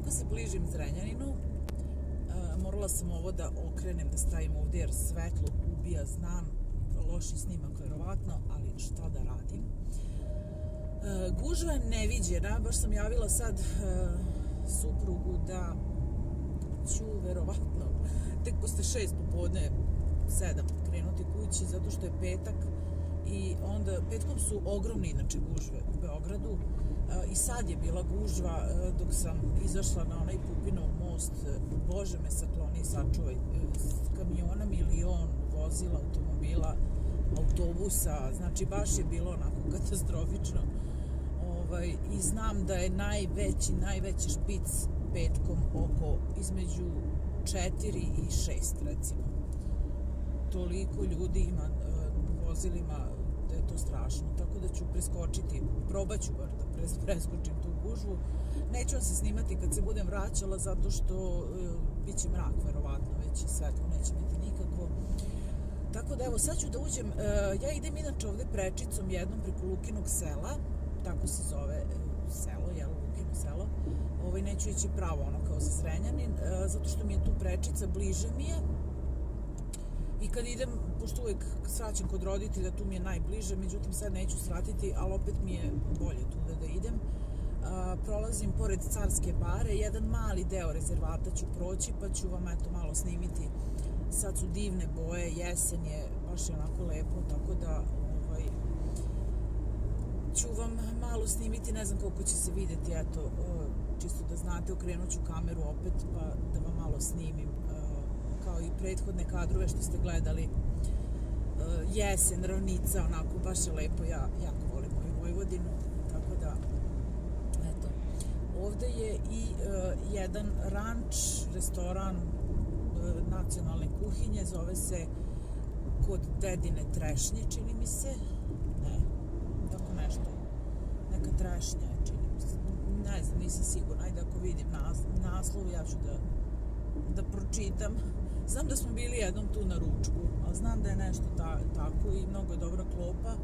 polako se bližim Zrenjaninu. Morala sam ovo da okrenem, da stavim ovdje jer svetlo ubija, znam, loši snimak verovatno, ali šta da radim. Gužva je neviđena, baš sam javila sad suprugu da ću verovatno tek posle šest popodne, sedam krenuti kući zato što je petak i onda petkom su ogromne inače gužve u Beogradu i sad je bila gužva dok sam izašla na onaj Pupinov most. Bože me sakloni i sačuvaj, kamiona milion, vozila, automobila, autobusa, znači baš je bilo onako katastrofično. Ovaj, i znam da je najveći, najveći špic petkom oko između četiri i šest recimo. Toliko ljudi ima uh, vozilima da je to strašno, tako da ću preskočiti, probat ću bar da pres, preskočim tu gužvu. Neću vam se snimati kad se budem vraćala zato što uh, bit će mrak verovatno, već i svetlo neće biti nikako. Tako da evo sad ću da uđem, uh, ja idem inače ovde prečicom jednom preko Lukinog sela, tako se zove uh, selo, jel, Lukino selo. Ovaj, neću ići pravo ono kao za Zrenjanin, uh, zato što mi je tu prečica, bliže mi je. I kad idem, pošto uvijek sraćam kod roditelja, tu mi je najbliže, međutim sad neću sratiti, ali opet mi je bolje tu da idem. A, prolazim pored Carske bare, jedan mali deo rezervata ću proći, pa ću vam eto malo snimiti. Sad su divne boje, jesen je, baš je onako lepo, tako da ovaj, ću vam malo snimiti, ne znam koliko će se vidjeti, eto, čisto da znate, okrenut ću kameru opet, pa da vam malo snimim. Kao i prethodne kadrove što ste gledali, jesen, ravnica, onako, baš je lepo, ja jako volim moju Vojvodinu, tako da, eto, ovde je i uh, jedan ranč, restoran uh, nacionalne kuhinje, zove se Kod dedine trešnje, čini mi se, ne, tako nešto, neka trešnja, čini mi se, ne znam, nisam sigurna, ajde ako vidim nas, naslov, ja ću da, da pročitam. Znam da smo bili jednom tu na ručku, ali znam da je nešto ta, tako i mnogo je dobra klopa.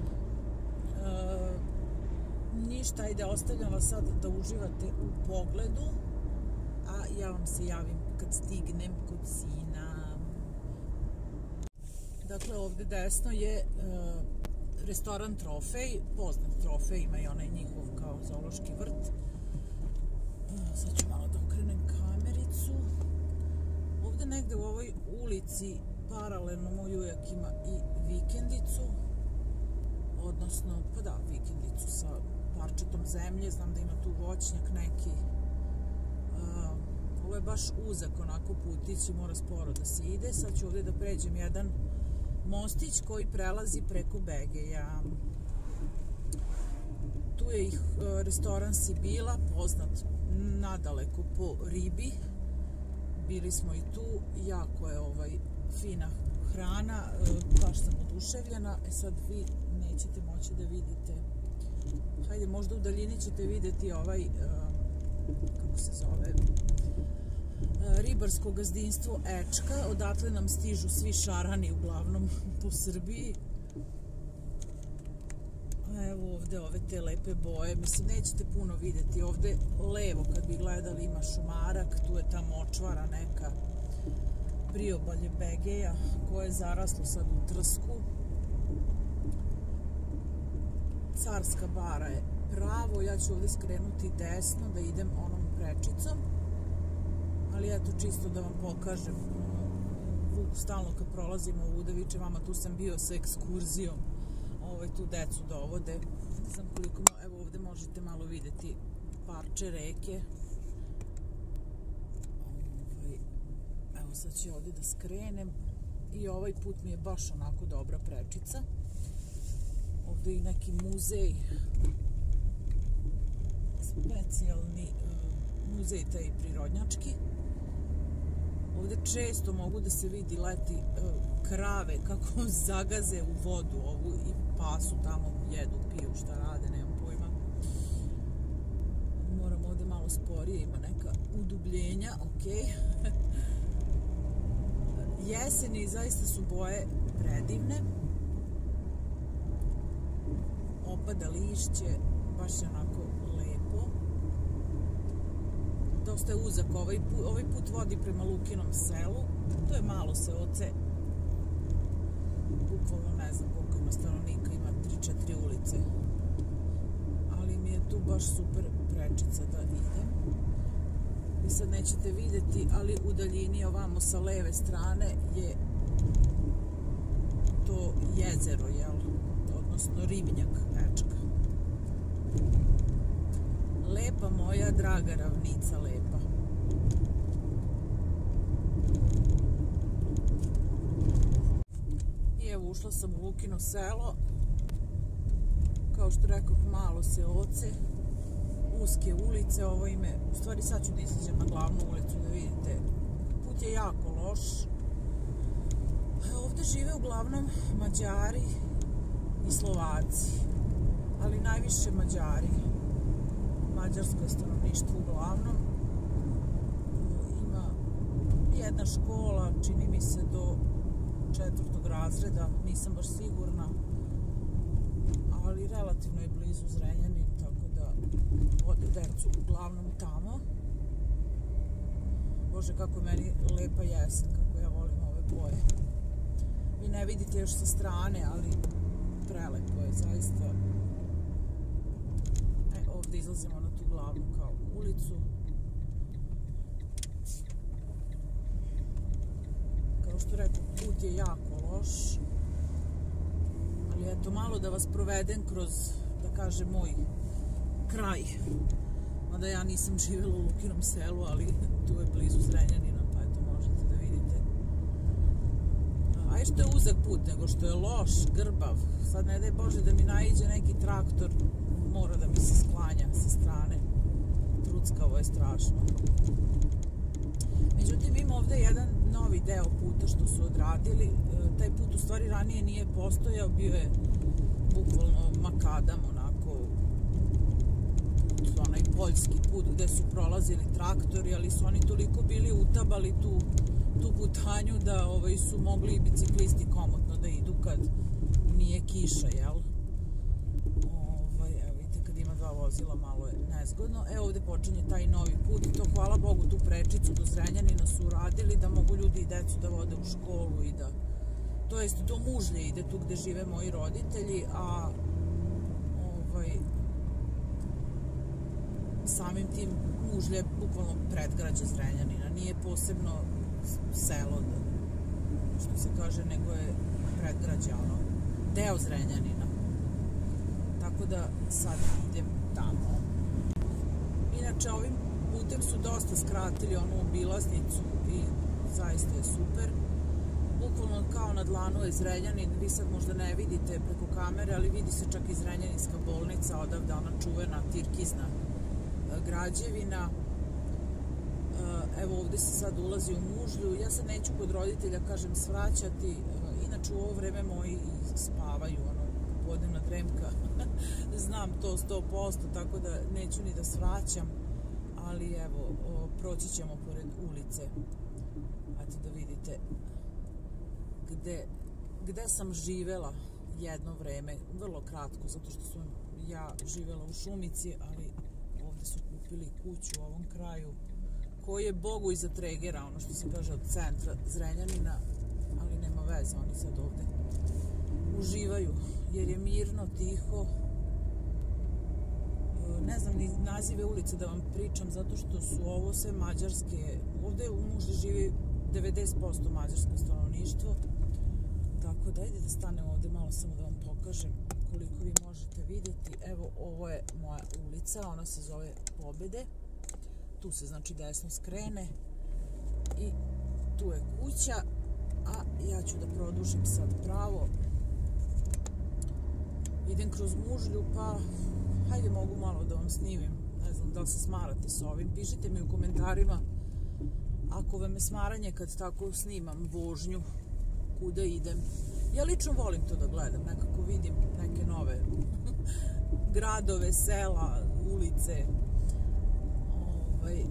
E, ništa, ajde, ostavljam vas sad da uživate u pogledu, a ja vam se javim kad stignem kod sina. Dakle, ovde desno je e, restoran Trofej, poznat Trofej, ima i onaj njihov kao zoološki vrt. E, sad ću malo da okrenem kamericu. Ovde negde u ovoj ulici paralelno moj ujak ima i vikendicu, odnosno, pa da, vikendicu sa parčetom zemlje, znam da ima tu voćnjak neki. Uh, ovo je baš uzak onako putić i mora sporo da se ide. Sad ću ovde da pređem jedan mostić koji prelazi preko Begeja. Tu je ih uh, restoran Sibila, poznat nadaleko po ribi. Bili smo i tu, jako je ovaj fina hrana, baš sam oduševljena. E sad vi nećete moći da vidite, hajde možda u daljini ćete vidjeti ovaj, kako se zove, ribarsko gazdinstvo Ečka, odatle nam stižu svi šarani uglavnom po Srbiji. Evo ovde ove te lepe boje, mislim nećete puno vidjeti, ovde levo kad bi gledali ima šumarak, tu je ta močvara neka, priobalje Begeja koje je zaraslo sad u trsku. Carska bara je pravo, ja ću ovde skrenuti desno da idem onom prečicom, ali eto čisto da vam pokažem, Vuk stalno kad prolazimo ovuda viče mama tu sam bio sa ekskurzijom. Ovaj, tu decu dovode, ne znam koliko, evo ovde možete malo vidjeti parče reke. Ovaj, evo sad ću ovde da skrenem i ovaj put mi je baš onako dobra prečica. Ovde i neki muzej, specijalni uh, muzej taj prirodnjački. Ovde često mogu da se vidi leti uh, krave kako zagaze u vodu ovu i pasu tamo, jedu, piju, šta rade, nemam pojma. Moram ovde malo sporije, ima neka udubljenja, okej. Jeseni zaista su boje predivne. Opada lišće, baš je onako lepo. dosta je uzak, ovaj put, ovaj put vodi prema Lukinom selu, to je malo seoce, bukvalno ne znam koliko ima stanovnika, ima tri četiri ulice, ali mi je tu baš super prečica da idem. Vi sad nećete vidjeti, ali u daljini ovamo sa leve strane je to jezero, jel? Odnosno ribnjak Ečka. Lepa moja draga ravnica, lepa. I evo, ušla sam u Lukino selo. Kao što rekao, malo seoce, uske ulice, ovo ime, u stvari sad ću da izađem na glavnu ulicu da vidite. Put je jako loš. Ovde žive uglavnom Mađari i Slovaci, ali najviše Mađari. Mađarsko je stanovništvo uglavnom. Ima jedna škola, čini mi se do četvrtog razreda, nisam baš sigurna, ali relativno je blizu Zrenjanin, tako da vode decu uglavnom tamo. Bože, kako je meni lepa jesen, kako ja volim ove boje. Vi ne vidite još sa strane, ali prelepo je zaista. E, ovdje izlazimo na tu glavnu kao ulicu. Kao što rekao, put je jako loš. Ali eto, malo da vas provedem kroz, da kažem, moj kraj. Mada ja nisam živjela u Lukinom selu, ali tu je blizu Zrenjanina, pa eto, možete da vidite. Aj što je uzak put, nego što je loš, grbav. Sad ne daj Bože da mi naiđe neki traktor, mora da mi se sklanja sa strane. Truckavo je strašno. Međutim, ima ovde jedan novi deo puta što su odradili. Taj put u stvari ranije nije postojao, bio je bukvalno makadam, onako, onaj poljski put gde su prolazili traktori, ali su oni toliko bili utabali tu, tu putanju da ovaj, su mogli i biciklisti komotno da idu kad nije kiša, jel? Ovaj, evo vidite, kad ima dva vozila malo je nezgodno. E, ovde počinje taj novi put i to, hvala Bogu, tu prečicu do Zrenjanina su uradili da mogu ljudi i decu da vode u školu i da, to jest do Mužlje ide tu gde žive moji roditelji, a ovaj, samim tim Mužlje je bukvalno predgrađe Zrenjanina, nije posebno selo, što se kaže, nego je predgrađe, ono, deo Zrenjanina. Tako da sad idem tamo. Inače, ovim putem su dosta skratili onu obilaznicu i zaista je super. Bukvalno kao na dlanu je Zrenjanin, vi sad možda ne vidite preko kamere, ali vidi se čak i Zrenjaninska bolnica, odavde ona čuvena tirkizna građevina. Evo, ovde se sad ulazi u Mužlju. Ja sad neću kod roditelja, kažem, svraćati. Inače, u ovo vreme moji spavaju, ono, popodnevna dremka. Znam to sto posto, tako da neću ni da svraćam. Ali, evo, proći ćemo pored ulice. Eto da vidite gde, gde sam živela jedno vreme. Vrlo kratko, zato što sam ja živela u Šumici, ali ovde su kupili kuću u ovom kraju, koji je Bogu iza Tregera, ono što se kaže, od centra Zrenjanina, ali nema veze, oni sad ovde uživaju, jer je mirno, tiho. Ne znam ni nazive ulice da vam pričam, zato što su ovo sve mađarske. Ovde u Mužlji živi devedeset posto mađarsko stanovništvo, tako da ajde da stanem ovde malo samo da vam pokažem koliko vi možete vidjeti. Evo, ovo je moja ulica, ona se zove Pobede. Tu se znači desno skrene i tu je kuća, a ja ću da produžim sad pravo. Idem kroz Mužlju, pa hajde mogu malo da vam snimim. Ne znam da li se smarate s ovim. Pišite mi u komentarima ako vam je smaranje kad tako snimam vožnju, kuda idem. Ja lično volim to da gledam, nekako vidim neke nove gradove, sela, ulice. Ovaj,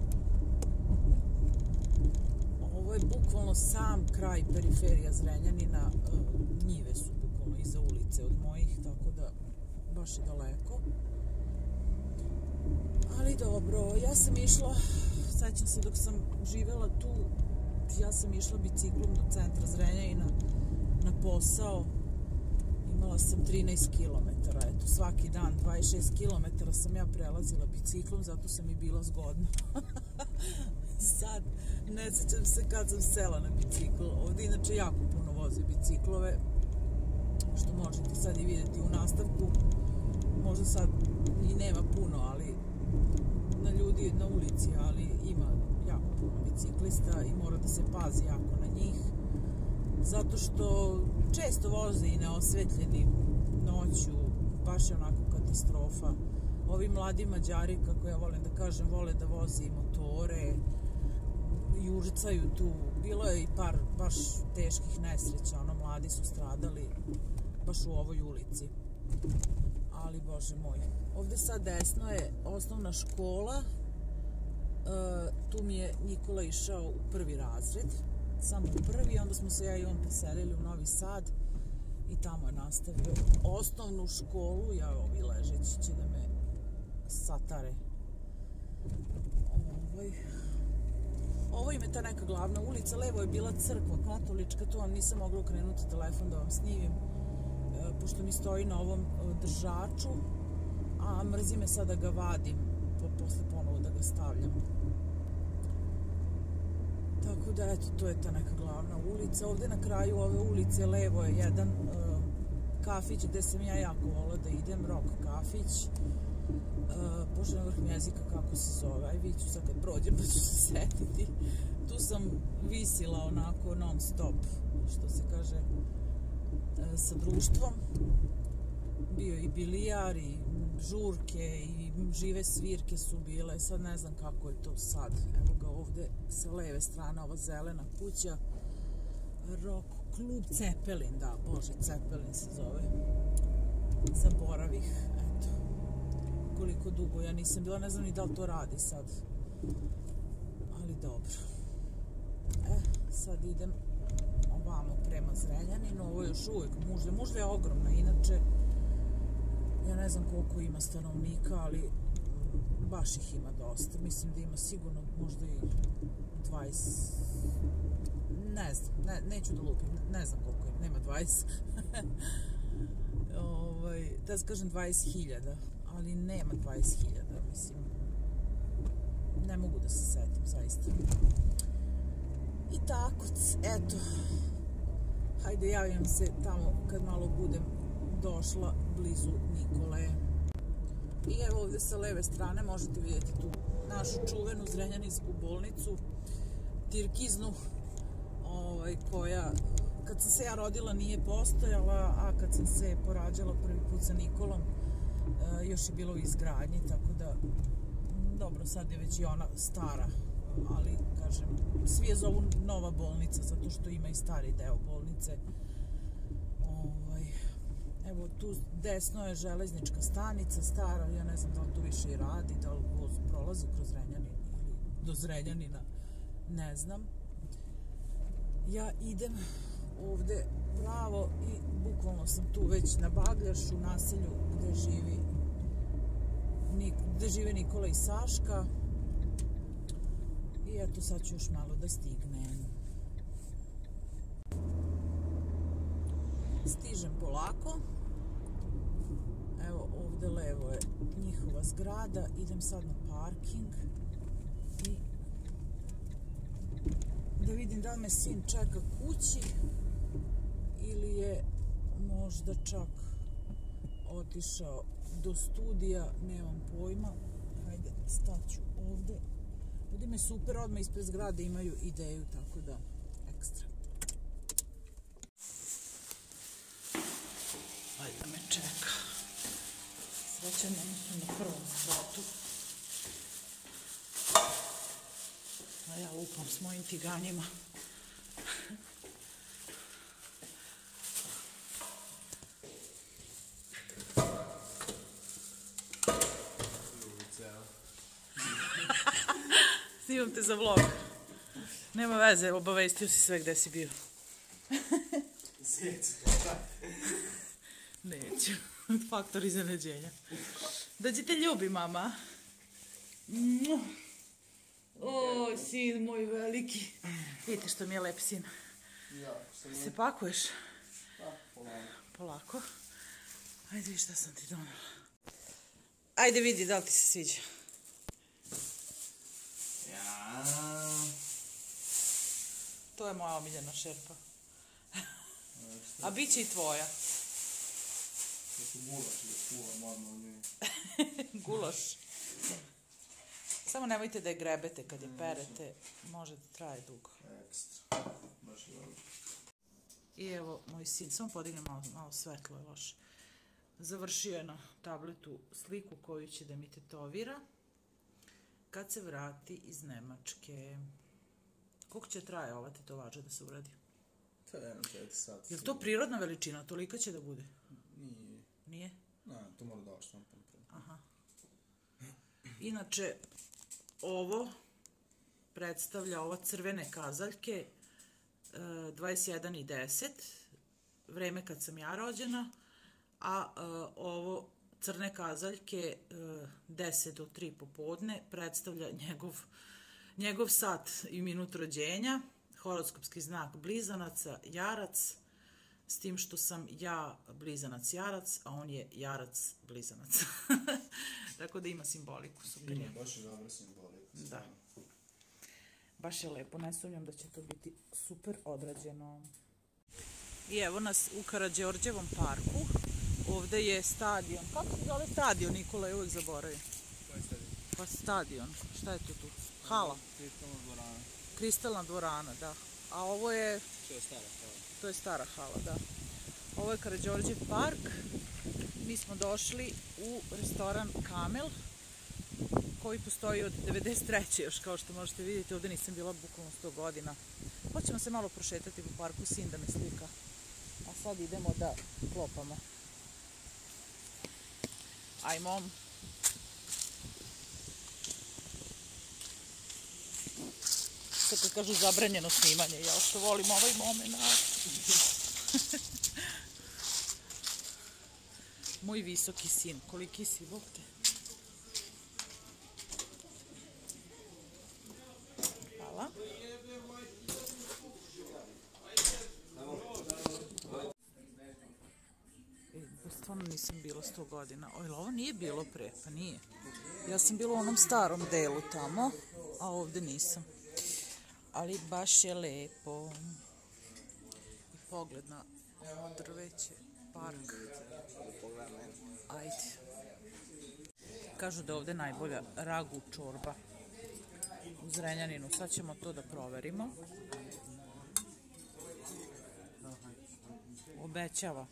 ovo je bukvalno sam kraj periferija Zrenjanina, njive su bukvalno iza ulice od mojih, tako da baš je daleko. Ali dobro, ja sam išla sećam se dok sam živjela tu, ja sam išla biciklom do centra Zrenjanina na posao. Imala sam trinaest kilometara, eto, svaki dan dvadeset šest kilometara sam ja prelazila biciklom, zato sam i bila zgodna. Sad, ne sećam se kad sam sela na bicikl. Ovdje inače jako puno voze biciklove, što možete sad i vidjeti u nastavku. Možda sad i nema puno, ali na ljudi na ulici, ali ima jako puno biciklista i mora da se pazi jako na njih. Zato što često voze i neosvetljeni noću, baš je onako katastrofa. Ovi mladi Mađari, kako ja volim da kažem, vole da voze i motore, jurcaju tu. Bilo je i par baš teških nesreća, ono, mladi su stradali baš u ovoj ulici. Ali, bože moj. Ovde sad desno je osnovna škola. E, tu mi je Nikola išao u prvi razred. Samo u prvi, onda smo se ja i on preselili u Novi Sad i tamo je nastavio osnovnu školu. Ja, ovi ležeći će da me satare. Ovaj... Ovo im je ta neka glavna ulica, levo je bila crkva katolička, tu vam nisam mogla okrenuti telefon da vam snimim, e, pošto mi stoji na ovom držaču, a mrzi me sad da ga vadim, pa posle ponovo da ga stavljam. Tako da, eto, to je ta neka glavna ulica. Ovde na kraju ove ulice levo je jedan e, kafić gde sam ja jako volila da idem, Rock kafić. Uh, Bože, na vrh jezika kako se zove, aj vidit ću sad kad prođem pa ću se setiti. Tu sam visila onako non stop, što se kaže, uh, sa društvom. Bio i bilijar i žurke i žive svirke su bile, sad ne znam kako je to sad. Evo ga ovde sa leve strane, ova zelena kuća, Rock klub Cepelin, da, Bože, Cepelin se zove. Zaboravih, eto. Koliko dugo ja nisam bila, ne znam ni da li to radi sad, ali dobro. E, sad idem ovamo prema Zrenjaninu, ovo je još uvijek Mužlja. Mužlja je ogromna, inače ja ne znam koliko ima stanovnika, ali baš ih ima dosta. Mislim da ima sigurno možda i dvadeset, ne znam, ne, neću da lupim, ne znam koliko ima, nema dvadeset. ovaj, da kažem dvadeset hiljada. Ali nema dvadeset hiljada, mislim. Ne mogu da se setim, zaista. I tako, eto. Hajde, javljam se tamo kad malo budem došla blizu Nikole. I evo ovde sa leve strane možete vidjeti tu našu čuvenu zrenjaninsku bolnicu, Tirkiznu, ovaj, koja, kad sam se ja rodila, nije postojala, a kad sam se porađala prvi put sa Nikolom, Uh, još je bilo u izgradnji, tako da dobro, sad je već i ona stara, ali kažem, svi je zovu nova bolnica zato što ima i stari deo bolnice. Ovaj, evo tu desno je železnička stanica stara, ja ne znam da li tu više i radi, da li voz prolazi kroz Zrenjanin ili do Zrenjanina, ne znam. Ja idem ovde pravo i bukvalno sam tu već na Bagljašu, naselju gde živi gde žive Nikola i Saška. I eto, sad ću još malo da stignem. Stižem polako. Evo, ovde levo je njihova zgrada. Idem sad na parking i da vidim da li me sin čeka kući ili je možda čak otišao do studija, nemam pojma. Hajde, staću ovde. Ovde me super, odmah ispred zgrade imaju ideju, tako da ekstra. Valjda me čeka. Srećan nam su na prvom spratu. A ja lupam s mojim tiganjima. Snimam te za vlog. Nema veze, obavestio si sve gde si bio. Neću. Faktor iznenađenja. Da ti te ljubi, mama. O, sin moj veliki. Vidite što mi je lep sin. Se pakuješ? Polako. Ajde vidi šta sam ti donela. Ajde vidi da li ti se sviđa. Ja. To je moja omiljena šerpa. A bit će i tvoja. To su gulaš ili kuva, odmah u njoj. Gulaš. Samo nemojte da je grebete kad je perete, može da traje dugo. Ekstra. Baš je dobro. I evo, moj sin, samo podignem malo, malo svetlo je loše. Završio je na tabletu sliku koju će da mi tetovira kad se vrati iz Nemačke. Koliko će traje ova tetovaža da se uradi? To je jedno četiri sata. Je li to prirodna veličina? Tolika će da bude? Nije. Nije? Ne, to mora da oštampam. Aha. Inače, ovo predstavlja ova crvene kazaljke dvadeset jedan i deset, vreme kad sam ja rođena, a ovo crne kazaljke deset do tri popodne predstavlja njegov, njegov sat i minut rođenja, horoskopski znak blizanaca, jarac, s tim što sam ja blizanac jarac, a on je jarac blizanac. Tako da ima simboliku, super je. Ima baš je dobra simbolika. Da. Baš je lepo, ne sumnjam da će to biti super odrađeno. I evo nas u Karađorđevom parku. Ovde je stadion. Kako se zove stadion, Nikola, je uvek zaboravio? Koji stadion? Pa stadion. Šta je to tu? Hala. Kristalna dvorana. Kristalna dvorana, da. A ovo je... To je stara hala. To je stara hala, da. Ovo je Karađorđev park. Mi smo došli u restoran Kamel, koji postoji od devedeset treće još, kao što možete vidjeti. Ovde nisam bila bukvalno sto godina. Hoćemo se malo prošetati po parku, sin da me slika. A sad idemo da klopamo. Ajmo. Sad kad kažu zabranjeno snimanje, ja što volim ovaj moment. Moj visoki sin, koliki si, Bog te. Hvala. Stvarno nisam bila sto godina. Oj, ovo nije bilo pre, pa nije. Ja sam bila u onom starom delu tamo, a ovde nisam. Ali baš je lepo. I pogled na drveće, park. Ajde. Kažu da je ovde najbolja ragu čorba u Zrenjaninu. Sad ćemo to da proverimo. Obećava.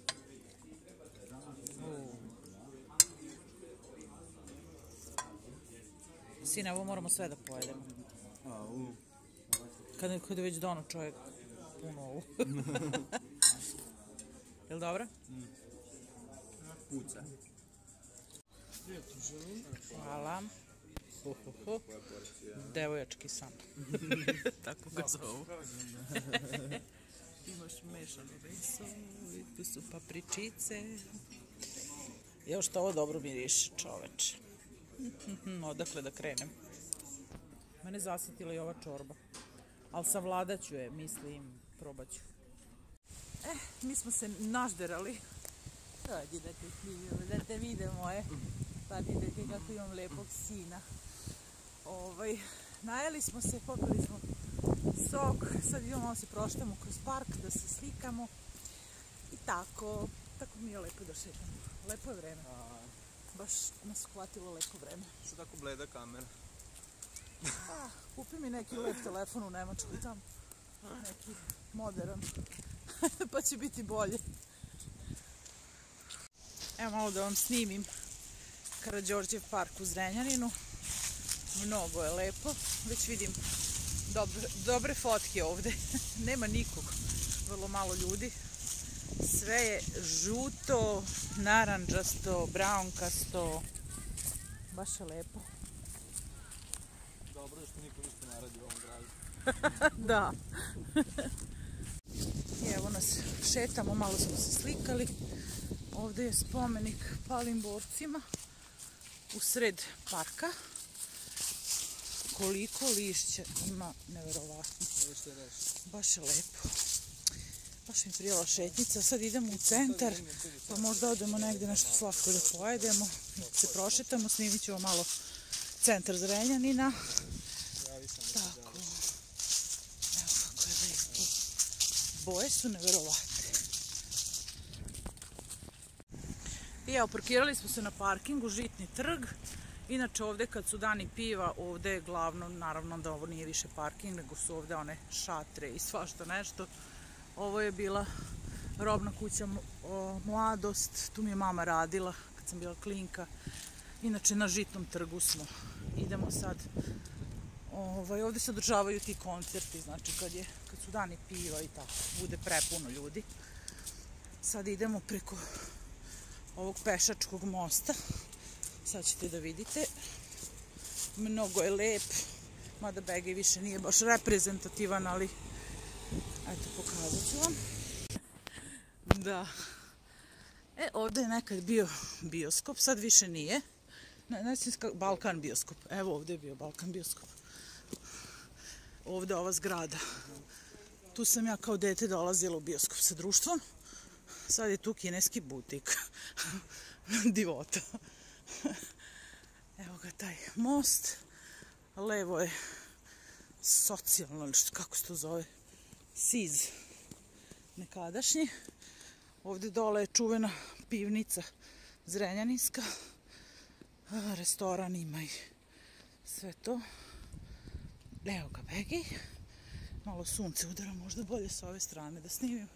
Sine, ovo moramo sve da pojedemo. Kada je već dono čovjek puno ovu. Jel' dobro? Puca. Hvala. Devojački san. Tako ga zovu. Imaš mešano meso, tu su papričice. Još što ovo dobro miriše, čoveče. Odakle da krenem? Mene zasjetila i ova čorba. Ali savladat ću je, mislim, probat ću. Eh, mi smo se nažderali. Dođi da te snimimo, da te vide moje. Pa vidite kako imam lepog sina. Ovaj, najeli smo se, popili smo sok. Sad idemo malo se proštamo kroz park, da se slikamo. I tako, tako mi je lepo da šetamo. Lepo je vreme. Baš nas uhvatilo lepo vreme. Što tako bleda kamera? Ah, kupi mi neki lep telefon u Nemačkoj tamo. Neki modern. Pa će biti bolje. Evo malo da vam snimim Karađorđev park u Zrenjaninu. Mnogo je lepo. Već vidim dobre, dobre fotke ovde. Nema nikog. Vrlo malo ljudi. Sve je žuto, narandžasto, braunkasto. Baš je lepo. Dobro je što niko ništa ne radi u ovom gradu. Da. I evo nas šetamo, malo smo se slikali. Ovde je spomenik palim borcima u sred parka. koliko lišća ima, neverovatno. Baš je lepo. Baš mi prijela šetnica. Sad idemo u centar, pa možda odemo negde nešto slatko da pojedemo. Se prošetamo, snimit ćemo malo centar Zrenjanina. Tako. Evo kako je lepo. Boje su neverovatne. I evo, parkirali smo se na parkingu, Žitni trg. Inače ovde kad su dani piva, ovde je glavno, naravno da ovo nije više parking, nego su ovde one šatre i svašta nešto. Ovo je bila robna kuća Mladost, tu mi je mama radila kad sam bila klinka. Inače na Žitnom trgu smo. Idemo sad, ovaj, ovde se održavaju ti koncerti, znači kad, je, kad su dani piva i tako, bude prepuno ljudi. Sad idemo preko ovog pešačkog mosta. Sad ćete da vidite. Mnogo je lep. Mada Begej više nije baš reprezentativan, ali eto, pokazat ću vam. Da. E, ovde je nekad bio bioskop, sad više nije. Ne, ne znam kako, Balkan bioskop. Evo ovde je bio Balkan bioskop. Ovde ova zgrada. Tu sam ja kao dete dolazila u bioskop sa društvom. Sad je tu kineski butik. Divota. Evo ga taj most. Levo je socijalno, kako se to zove, Siz nekadašnji. Ovde dole je čuvena pivnica Zrenjaninska. Restoran ima i sve to. Evo ga Begej. Malo sunce udara, možda bolje s ove strane da snimim.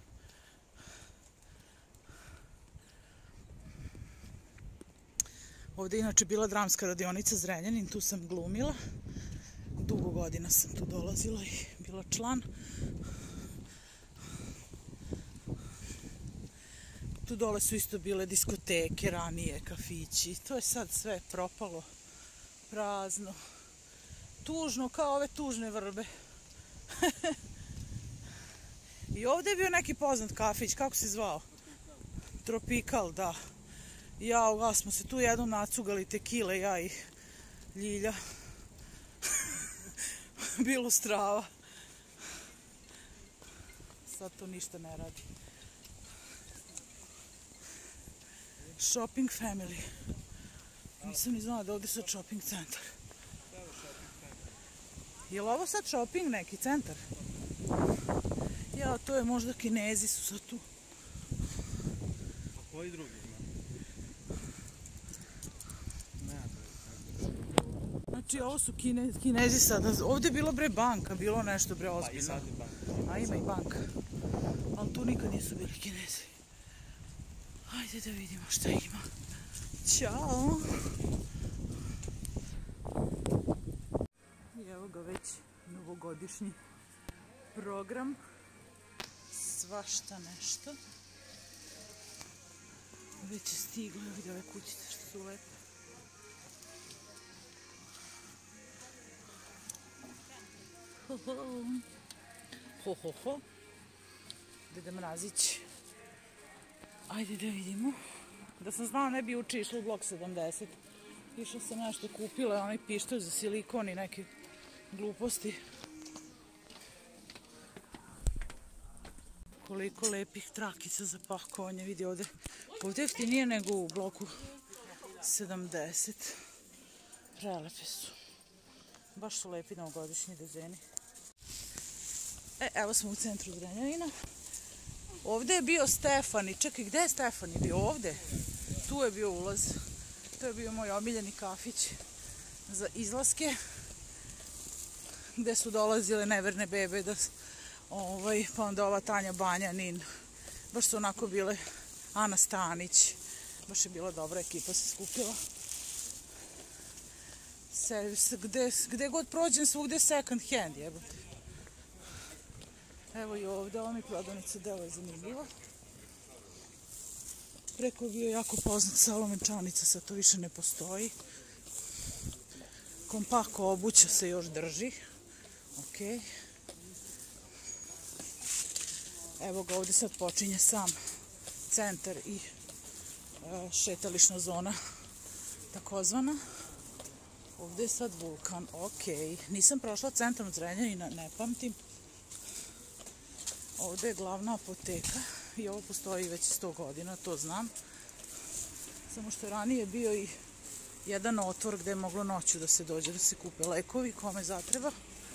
Ovde je inače bila dramska radionica Zrenjanin, tu sam glumila. Dugo godina sam tu dolazila i bila član. Tu dole su isto bile diskoteke, ranije, kafići. To je sad sve propalo, prazno. Tužno, kao ove tužne vrbe. I ovde je bio neki poznat kafić, kako se zvao? Tropikal, da. Ja, ja smo se tu jednom nacugali tekile, ja i Ljilja. Bilo strava. Sad to ništa ne radi. Shopping family. Nisam ni znala da ovdje sad shopping centar. Je li ovo sad shopping neki centar? Ja, to je možda Kinezi su sad tu. A koji drugi ima? Znači ovo su kine, Kinezi sada. Ovdje je bilo bre banka, bilo nešto bre ozbiljno. Pa i sad je banka. A ima i banka. Ali tu nikad nisu bili Kinezi. Hajde da vidimo šta ima. Ćao! I evo ga već novogodišnji program. Svašta nešto. Već je stiglo, vidi ove kućice što su lepe. Ho, ho. Ho, ho, ho. Dede Mrazić. Ajde da vidimo. Da sam znala ne bi uči išla u blok sedamdeset. Išla sam nešto kupila, onaj pištolj za silikon i neke gluposti. Koliko lepih trakica za pakovanje, vidi ovde. Ovde je jeftinije nego u bloku sedamdeset. Prelepe su. Baš su lepi novogodišnji dizajni. E, evo smo u centru Zrenjanina. Ovde je bio Stefani. Čekaj, gde je Stefani bio? Ovde? Tu je bio ulaz. To je bio moj omiljeni kafić za izlaske. Gde su dolazile neverne bebe da... Ovaj, pa onda ova Tanja Banjanin, baš su onako bile, Ana Stanić, baš je bila dobra ekipa se skupila. Servis, gde, gde god prođem, svugde second hand, jebote. Evo i ovde, ova mi prodavnica, delo je zanimljivo. Preko je bio jako poznat Salomenčanica, sad to više ne postoji. Kompako obuća se još drži, okej. Okay. Evo ga, ovdje sad počinje sam centar i e, šetališna zona, takozvana. Ovdje je sad vulkan, okej. Nisam prošla centrom Zrenjanina, ne pamtim. Ovdje je glavna apoteka i ovo postoji već sto godina, to znam. Samo što je ranije bio i jedan otvor gdje je moglo noću da se dođe, da se kupe lekovi, kome zatreba.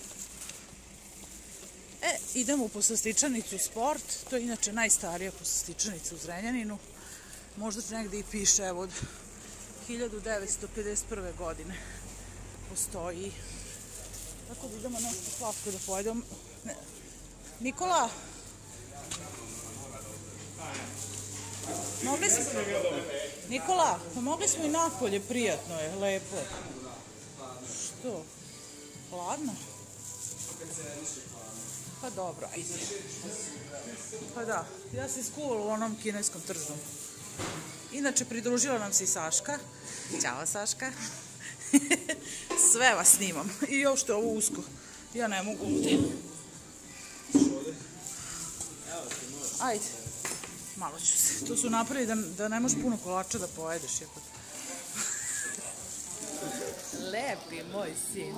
E, idemo u poslastičanicu Sport, to je inače najstarija poslastičanica u Zrenjaninu. Možda negdje i piše, evo, od hiljadu devetsto pedeset prve. godine postoji. Tako da idemo nešto slatko da pojedemo. Ne. Nikola! Mogli smo... Nikola, pa mogli smo i napolje, prijatno je, lepo. Što? Hladno? Pa dobro, ajde. Pa da, ja sam iskuvala u onom kineskom tržnom. Inače, pridružila nam se i Saška. Ćao, Saška. Sve vas snimam. I još što je ovo usko. Ja ne mogu ovdje. Ajde. Malo ću se. To su napravi da, da ne možeš puno kolača da pojedeš. Lepi moj sin.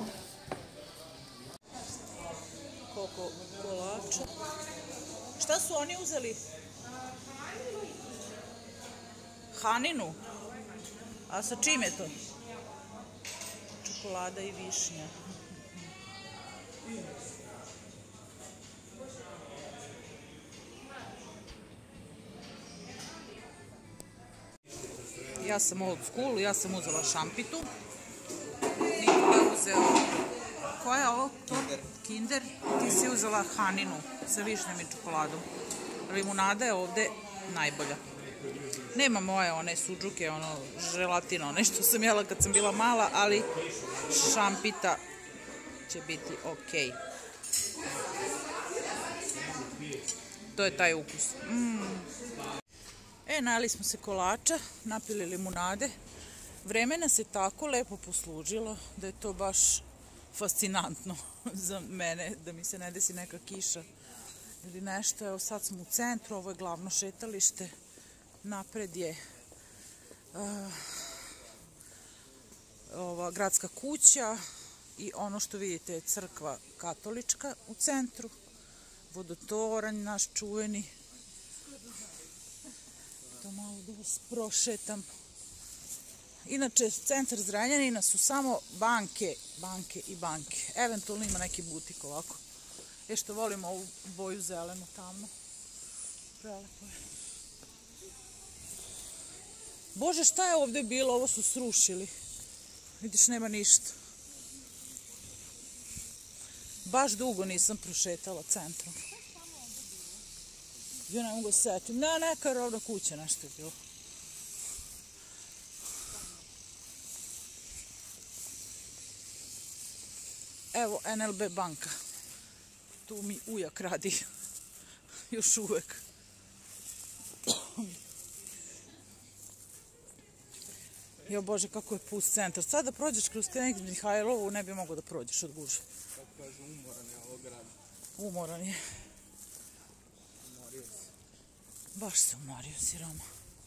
Koliko kolača. Šta su oni uzeli? Haninu? A sa čim je to? Čokolada i višnja. Ja sam old school, ja sam uzela šampitu. Niko je uzeo... Koja je ovo? Kinder. Kinder. Ti si uzela Haninu sa višnjom i čokoladom. Limunada je ovde najbolja. Nema moje one suđuke, ono želatino, nešto sam jela kad sam bila mala, ali šampita će biti okej. To je taj ukus. Mm. E, najeli smo se kolača, napili limunade. Vreme nas je tako lepo poslužilo da je to baš fascinantno za mene, da mi se ne desi neka kiša ili nešto. Evo sad smo u centru, ovo je glavno šetalište. Napred je uh, ova gradska kuća i ono što vidite je crkva katolička u centru. Vodotoranj naš čuveni. To malo da vas prošetam. Inače, centar Zrenjanina su samo banke, banke i banke. Eventualno ima neki butik ovako. E što volimo ovu boju zelenu tamno. Prelepo je. Bože, šta je ovdje bilo? Ovo su srušili. Vidiš, nema ništa. Baš dugo nisam prošetala centrom. Ja ne mogu setim. Ne, neka rovna kuća, nešto je bilo. Evo N L B banka. Tu mi ujak radi. Još uvek. Jo Bože, kako je pust centar. Sad da prođeš kroz Knežiju Mihajlovu, ne bi mogao da prođeš od gužve. Kako kaže, umoran je ovo grad. Umoran je. Umorio se. Baš se umorio si, Roma.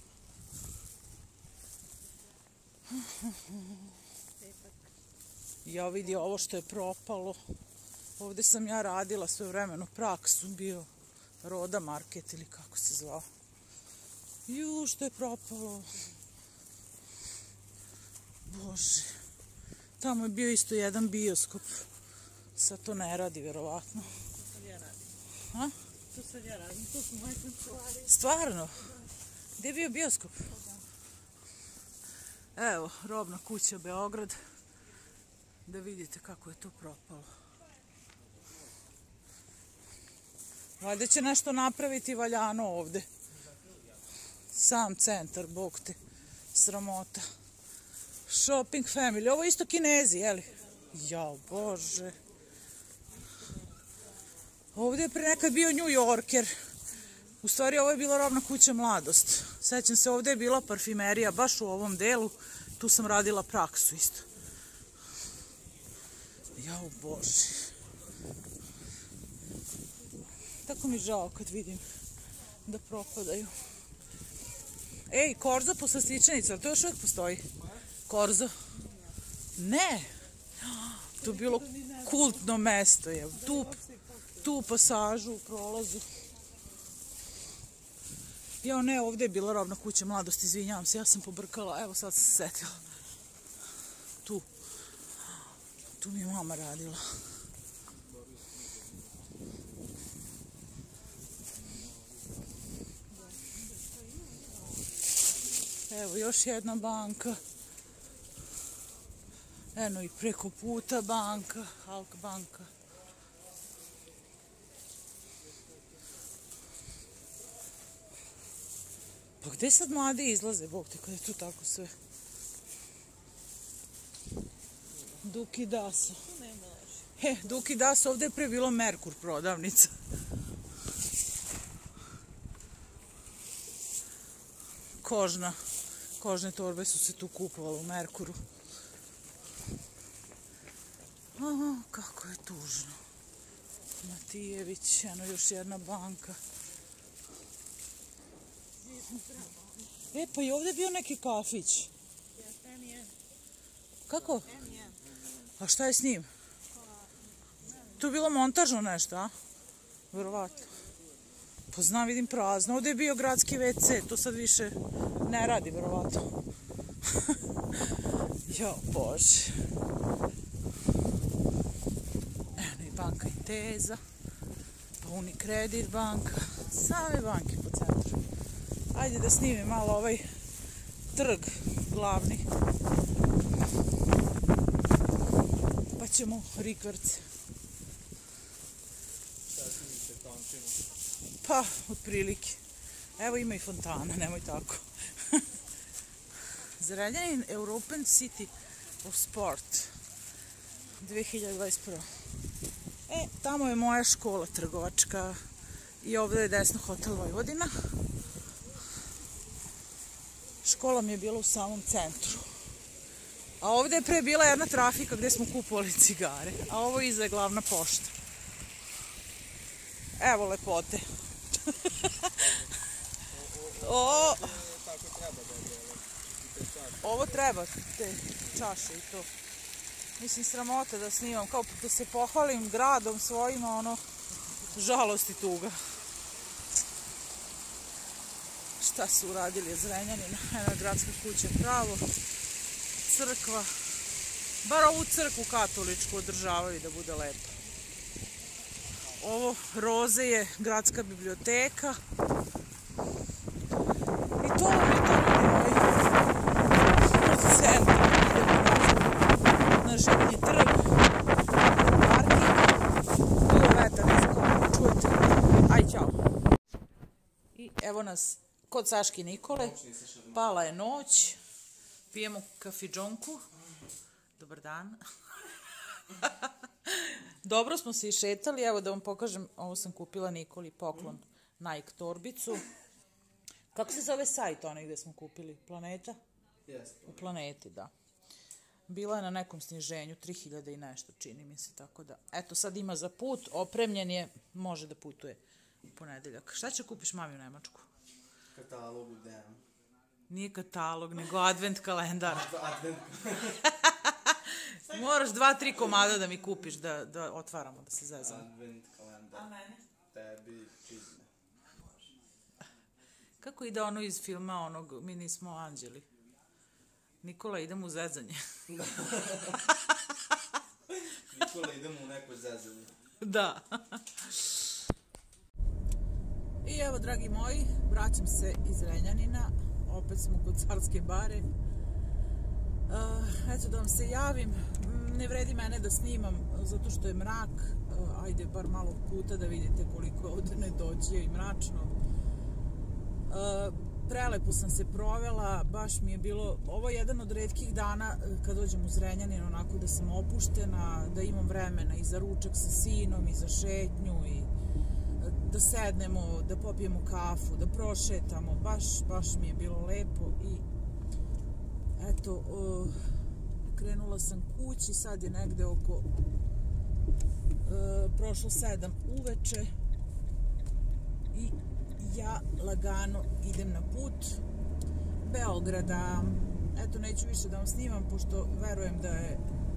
Ja vidi ovo što je propalo. Ovdje sam ja radila sve vremeno praksu, bio Roda Market ili kako se zvao. Ju, što je propalo. Bože. Tamo je bio isto jedan bioskop. Sad to ne radi, vjerovatno. To sad ja radim. Ha? To sad ja radim. To su moje kancelarije. Stvarno? Gdje je bio bioskop? Evo, robna kuća Beograd. Da vidite kako je to propalo. Valjda će nešto napraviti valjano ovde. Sam centar, bog te. Sramota. Shopping family. Ovo je isto Kinezi, jeli? Jao, Bože. Ovdje je pre nekad bio New Yorker. U stvari ovo je bila robna kuća Mladost. Sećam se, ovdje je bila parfimerija, baš u ovom delu. Tu sam radila praksu isto. Jao, Bože. Tako mi žao kad vidim da propadaju. Ej, Korzo poslastičanica, ali to još uvijek postoji? Korzo? Ne. To je bilo kultno mesto. Je. Tu, tu pasažu u prolazu. Ja ne, ovdje je bila robna kuća mladosti, izvinjavam se, ja sam pobrkala, evo sad sam se setila. Tu. Tu mi je mama radila. Evo još jedna banka. Eno i preko puta banka, Halk banka. Pa gde sad mladi izlaze, Bog te, kada je tu tako sve? Duki Daso. He, Duki Daso, ovdje je pre bilo Merkur prodavnica. Kožna. Kožne torbe su se tu kupovale u Merkuru. Aha, kako je tužno. Matijević, eno još jedna banka. E, pa i ovdje je bio neki kafić. Kako? A šta je s njim? Tu je bilo montažno nešto, a? Verovatno. Pa znam, vidim prazno. Ovdje je bio gradski ve ce, to sad više ne radi, verovatno. Jo, Bože. Eno i banka Inteza, pa Unikredit banka, same banke po centru. Ajde da snimim malo ovaj trg glavni. Pa ćemo rikverce. Pa, otprilike. Evo ima i fontana, nemoj tako. Zrenjanin European City of Sport dve hiljade dvadeset prva. E, tamo je moja škola trgovačka i ovdje je desno hotel Vojvodina. Škola mi je bila u samom centru. A ovdje je pre bila jedna trafika gdje smo kupovali cigare. A ovo iza je glavna pošta. Evo lepote. O, ovo treba, te čaše i to. Mislim, sramota da snimam, kao da se pohvalim gradom svojim, ono, žalost i tuga. Šta su uradili od Zrenjanina? Eno je gradska kuća pravo, crkva. Bar ovu crkvu katoličku održavaju da bude lepo. Ovo roze je gradska biblioteka. I to vam je to, ljudi moji. Od centra idemo na Življi trg, parking. Bio vetar isko, čujete. Aj, ćao. I evo nas kod Saške Nikole. Pala je noć. Pijemo kafidžonku. Dobar dan. Dobro smo se išetali, evo da vam pokažem, ovo sam kupila Nikoli poklon, Nike torbicu. Kako se zove sajt onaj gde smo kupili? Planeta? Jeste. U Planeti, da. Bila je na nekom sniženju, tri hiljade i nešto, čini mi se, tako da. Eto, sad ima za put, opremljen je, može da putuje u ponedeljak. Šta će kupiš mami u Nemačku? Katalog u denu. Nije katalog, nego advent kalendar. Advent. Moraš dva, tri komada da mi kupiš, da, da otvaramo, da se zezamo. Advent kalendar. A mene? Tebi čizme. Kako ide ono iz filma onog Mi nismo anđeli? Nikola, idemo u zezanje. Nikola, idemo u neko zezanje. Da. I evo, dragi moji, vraćam se iz Renjanina. Opet smo kod Carske bare. Uh, eto da vam se javim, ne vredi mene da snimam zato što je mrak, uh, ajde bar malo puta da vidite koliko ovdje ne dođe i mračno. Uh, prelepo sam se provela, baš mi je bilo, ovo je jedan od retkih dana kad dođem u Zrenjanin, onako da sam opuštena, da imam vremena i za ručak sa sinom i za šetnju i da sednemo, da popijemo kafu, da prošetamo, baš, baš mi je bilo lepo i eto, uh, krenula sam kući, sad je negde oko uh, prošlo sedam uveče i ja lagano idem na put Beograda. Eto, neću više da vam snimam, pošto verujem da je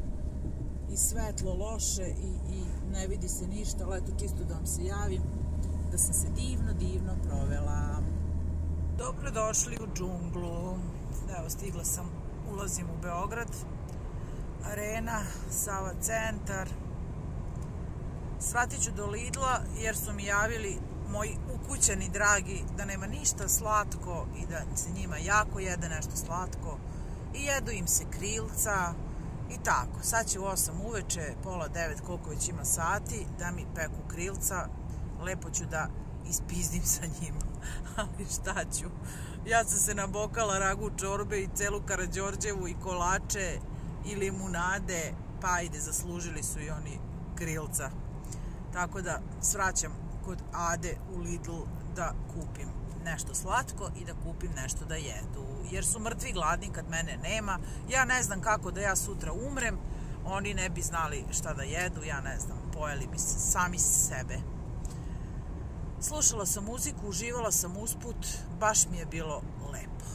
i svetlo loše i, i ne vidi se ništa, ali eto, čisto da vam se javim da sam se divno, divno provela. Dobrodošli u džunglu. Evo, stigla sam, ulazim u Beograd. Arena, Sava centar. Svratit ću do Lidla jer su mi javili moji ukućani dragi da nema ništa slatko i da se njima jako jede nešto slatko i jedu im se krilca i tako. Sad će u osam uveče, pola devet, koliko već ima sati, da mi peku krilca. Lepo ću da ispizdim sa njima, ali šta ću? Ja sam se nabokala ragu čorbe i celu Karađorđevu i kolače i limunade, pa ajde, zaslužili su i oni krilca. Tako da svraćam kod Ade u Lidl da kupim nešto slatko i da kupim nešto da jedu. Jer su mrtvi gladni kad mene nema. Ja ne znam kako da ja sutra umrem. Oni ne bi znali šta da jedu. Ja ne znam, pojeli bi se sami sebe. Slušala sam muziku, uživala sam usput. Baš mi je bilo lepo.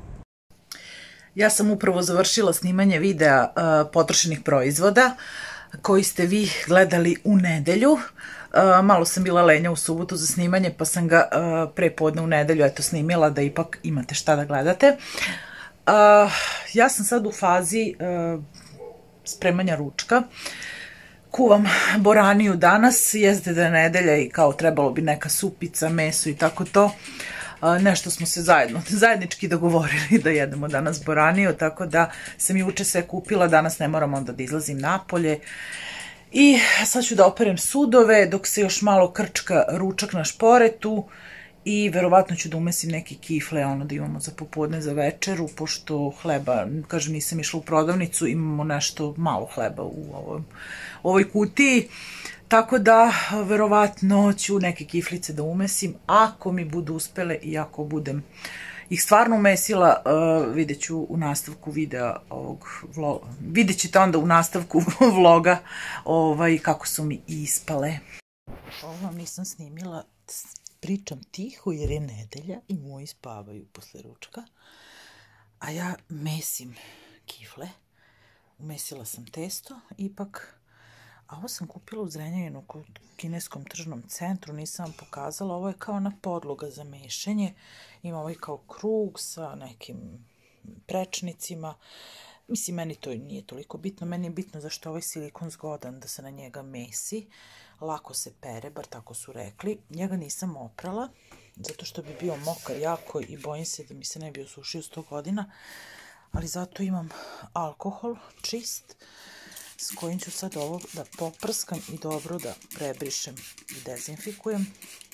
Ja sam upravo završila snimanje videa uh, potrošenih proizvoda koji ste vi gledali u nedelju. Uh, malo sam bila lenja u subotu za snimanje, pa sam ga uh, pre podne u nedelju eto snimila da ipak imate šta da gledate. Uh, ja sam sad u fazi uh, spremanja ručka. Kuvam boraniju danas, jeste da je nedelja i kao trebalo bi neka supica, meso i tako to. Uh, nešto smo se zajedno, zajednički dogovorili da jedemo danas boraniju, tako da sam juče sve kupila, danas ne moram onda da izlazim napolje. I sad ću da operem sudove dok se još malo krčka ručak na šporetu i verovatno ću da umesim neke kifle, ono da imamo za popodne, za večeru, pošto hleba, kažem, nisam išla u prodavnicu, imamo nešto malo hleba u ovom, ovoj kutiji, tako da verovatno ću neke kiflice da umesim, ako mi budu uspele i ako budem ih stvarno umesila, uh, vidjet ću u nastavku videa ovog vloga, vidjet ćete onda u nastavku vloga ovaj, kako su mi ispale. Ovo vam nisam snimila, pričam tiho jer je nedelja i moji spavaju posle ručka, a ja mesim kifle, umesila sam testo, ipak, a ovo sam kupila u Zrenjaninu kod kineskom tržnom centru, nisam vam pokazala, ovo je kao ona podloga za mešanje, ima ovaj kao krug sa nekim prečnicima, mislim, meni to nije toliko bitno, meni je bitno zašto je ovaj silikon zgodan da se na njega mesi, lako se pere, bar tako su rekli, njega nisam oprala, zato što bi bio mokar jako i bojim se da mi se ne bi osušio sto godina, ali zato imam alkohol čist, s kojim ću sad ovo da poprskam i dobro da prebrišem i dezinfikujem.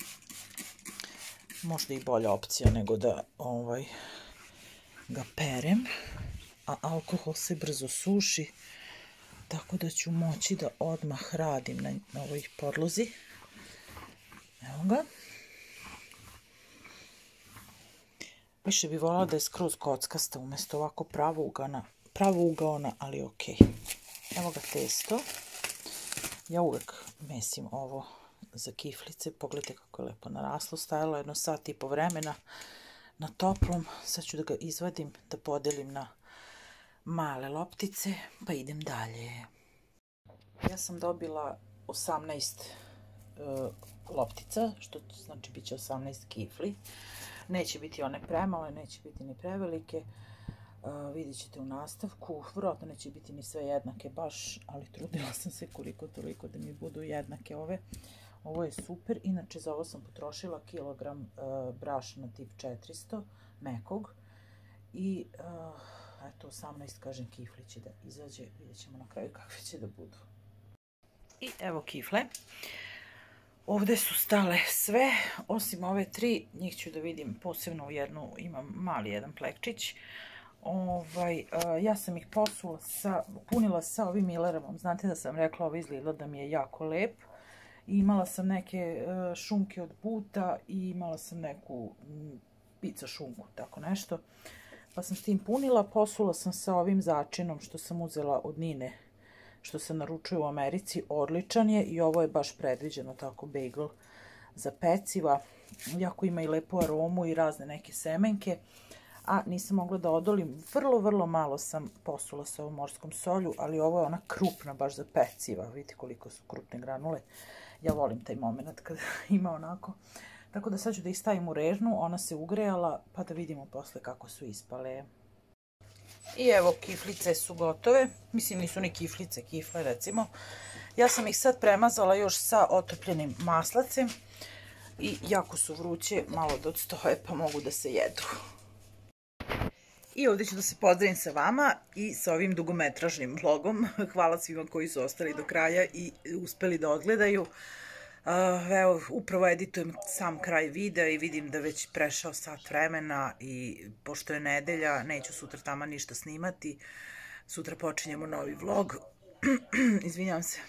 Možda i bolja opcija nego da ovaj, ga perem, a alkohol se brzo suši, tako da ću moći da odmah radim na, na ovoj podlozi. Evo ga. Više bi voljela da je skroz kockasta umjesto ovako pravougaona, pravougaona, ali okej. Okay. Evo ga testo. Ja uvek mesim ovo za kiflice. Pogledajte kako je lepo naraslo. Stajalo jedno sat i po vremena na toplom. Sad ću da ga izvadim, da podelim na male loptice, pa idem dalje. Ja sam dobila osamnaest uh, loptica, što znači bit će osamnaest kifli. Neće biti one premale, neće biti ni prevelike. Uh, vidjet ćete u nastavku, vjerojatno neće biti ni sve jednake baš, ali trudila sam se koliko toliko da mi budu jednake ove. Ovo je super, inače za ovo sam potrošila kilogram uh, brašna tip četiristo, mekog, i uh, eto osamnaest, kažem, kifli će da izađe, vidjet ćemo na kraju kakve će da budu. I evo kifle. Ovdje su stale sve, osim ove tri, njih ću da vidim posebno u jednu, imam mali jedan plekčić. Ovaj, uh, ja sam ih posula sa, punila sa ovim Millerovom, znate da sam rekla ovo iz Lidla da mi je jako lep. I imala sam neke uh, šunke od Buta i imala sam neku m, pizza šunku, tako nešto. Pa sam s tim punila, posula sam sa ovim začinom što sam uzela od Nine, što se naručuje u Americi, odličan je i ovo je bač predviđeno, tako bagel za peciva. Jako ima i lepu aromu i razne neke semenke. a nisam mogla da odolim. Vrlo, vrlo malo sam posula sa ovom morskom solju, ali ovo je ona krupna, baš za peciva. Vidite koliko su krupne granule. Ja volim taj moment kad ima onako. Tako da sad ću da ih stavim u režnu, ona se ugrejala, pa da vidimo posle kako su ispale. I evo, kiflice su gotove. Mislim, nisu ni kiflice, kifle recimo. Ja sam ih sad premazala još sa otopljenim maslacem. I jako su vruće, malo da odstoje, pa mogu da se jedu. I ovdje ću da se pozdravim sa vama i sa ovim dugometražnim vlogom. Hvala svima koji su ostali do kraja i uspeli da odgledaju. Evo, upravo editujem sam kraj videa i vidim da već prešao sat vremena i pošto je nedelja, neću sutra tamo ništa snimati. Sutra počinjemo novi vlog. Izvinjam se.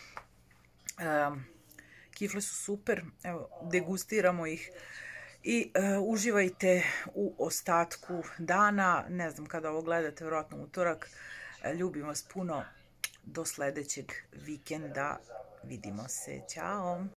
Kifle su super, evo, degustiramo ih i uživajte u ostatku dana. Ne znam kada ovo gledate, vjerojatno utorak. Ljubim vas puno. Do sljedećeg vikenda. Vidimo se. Ćao!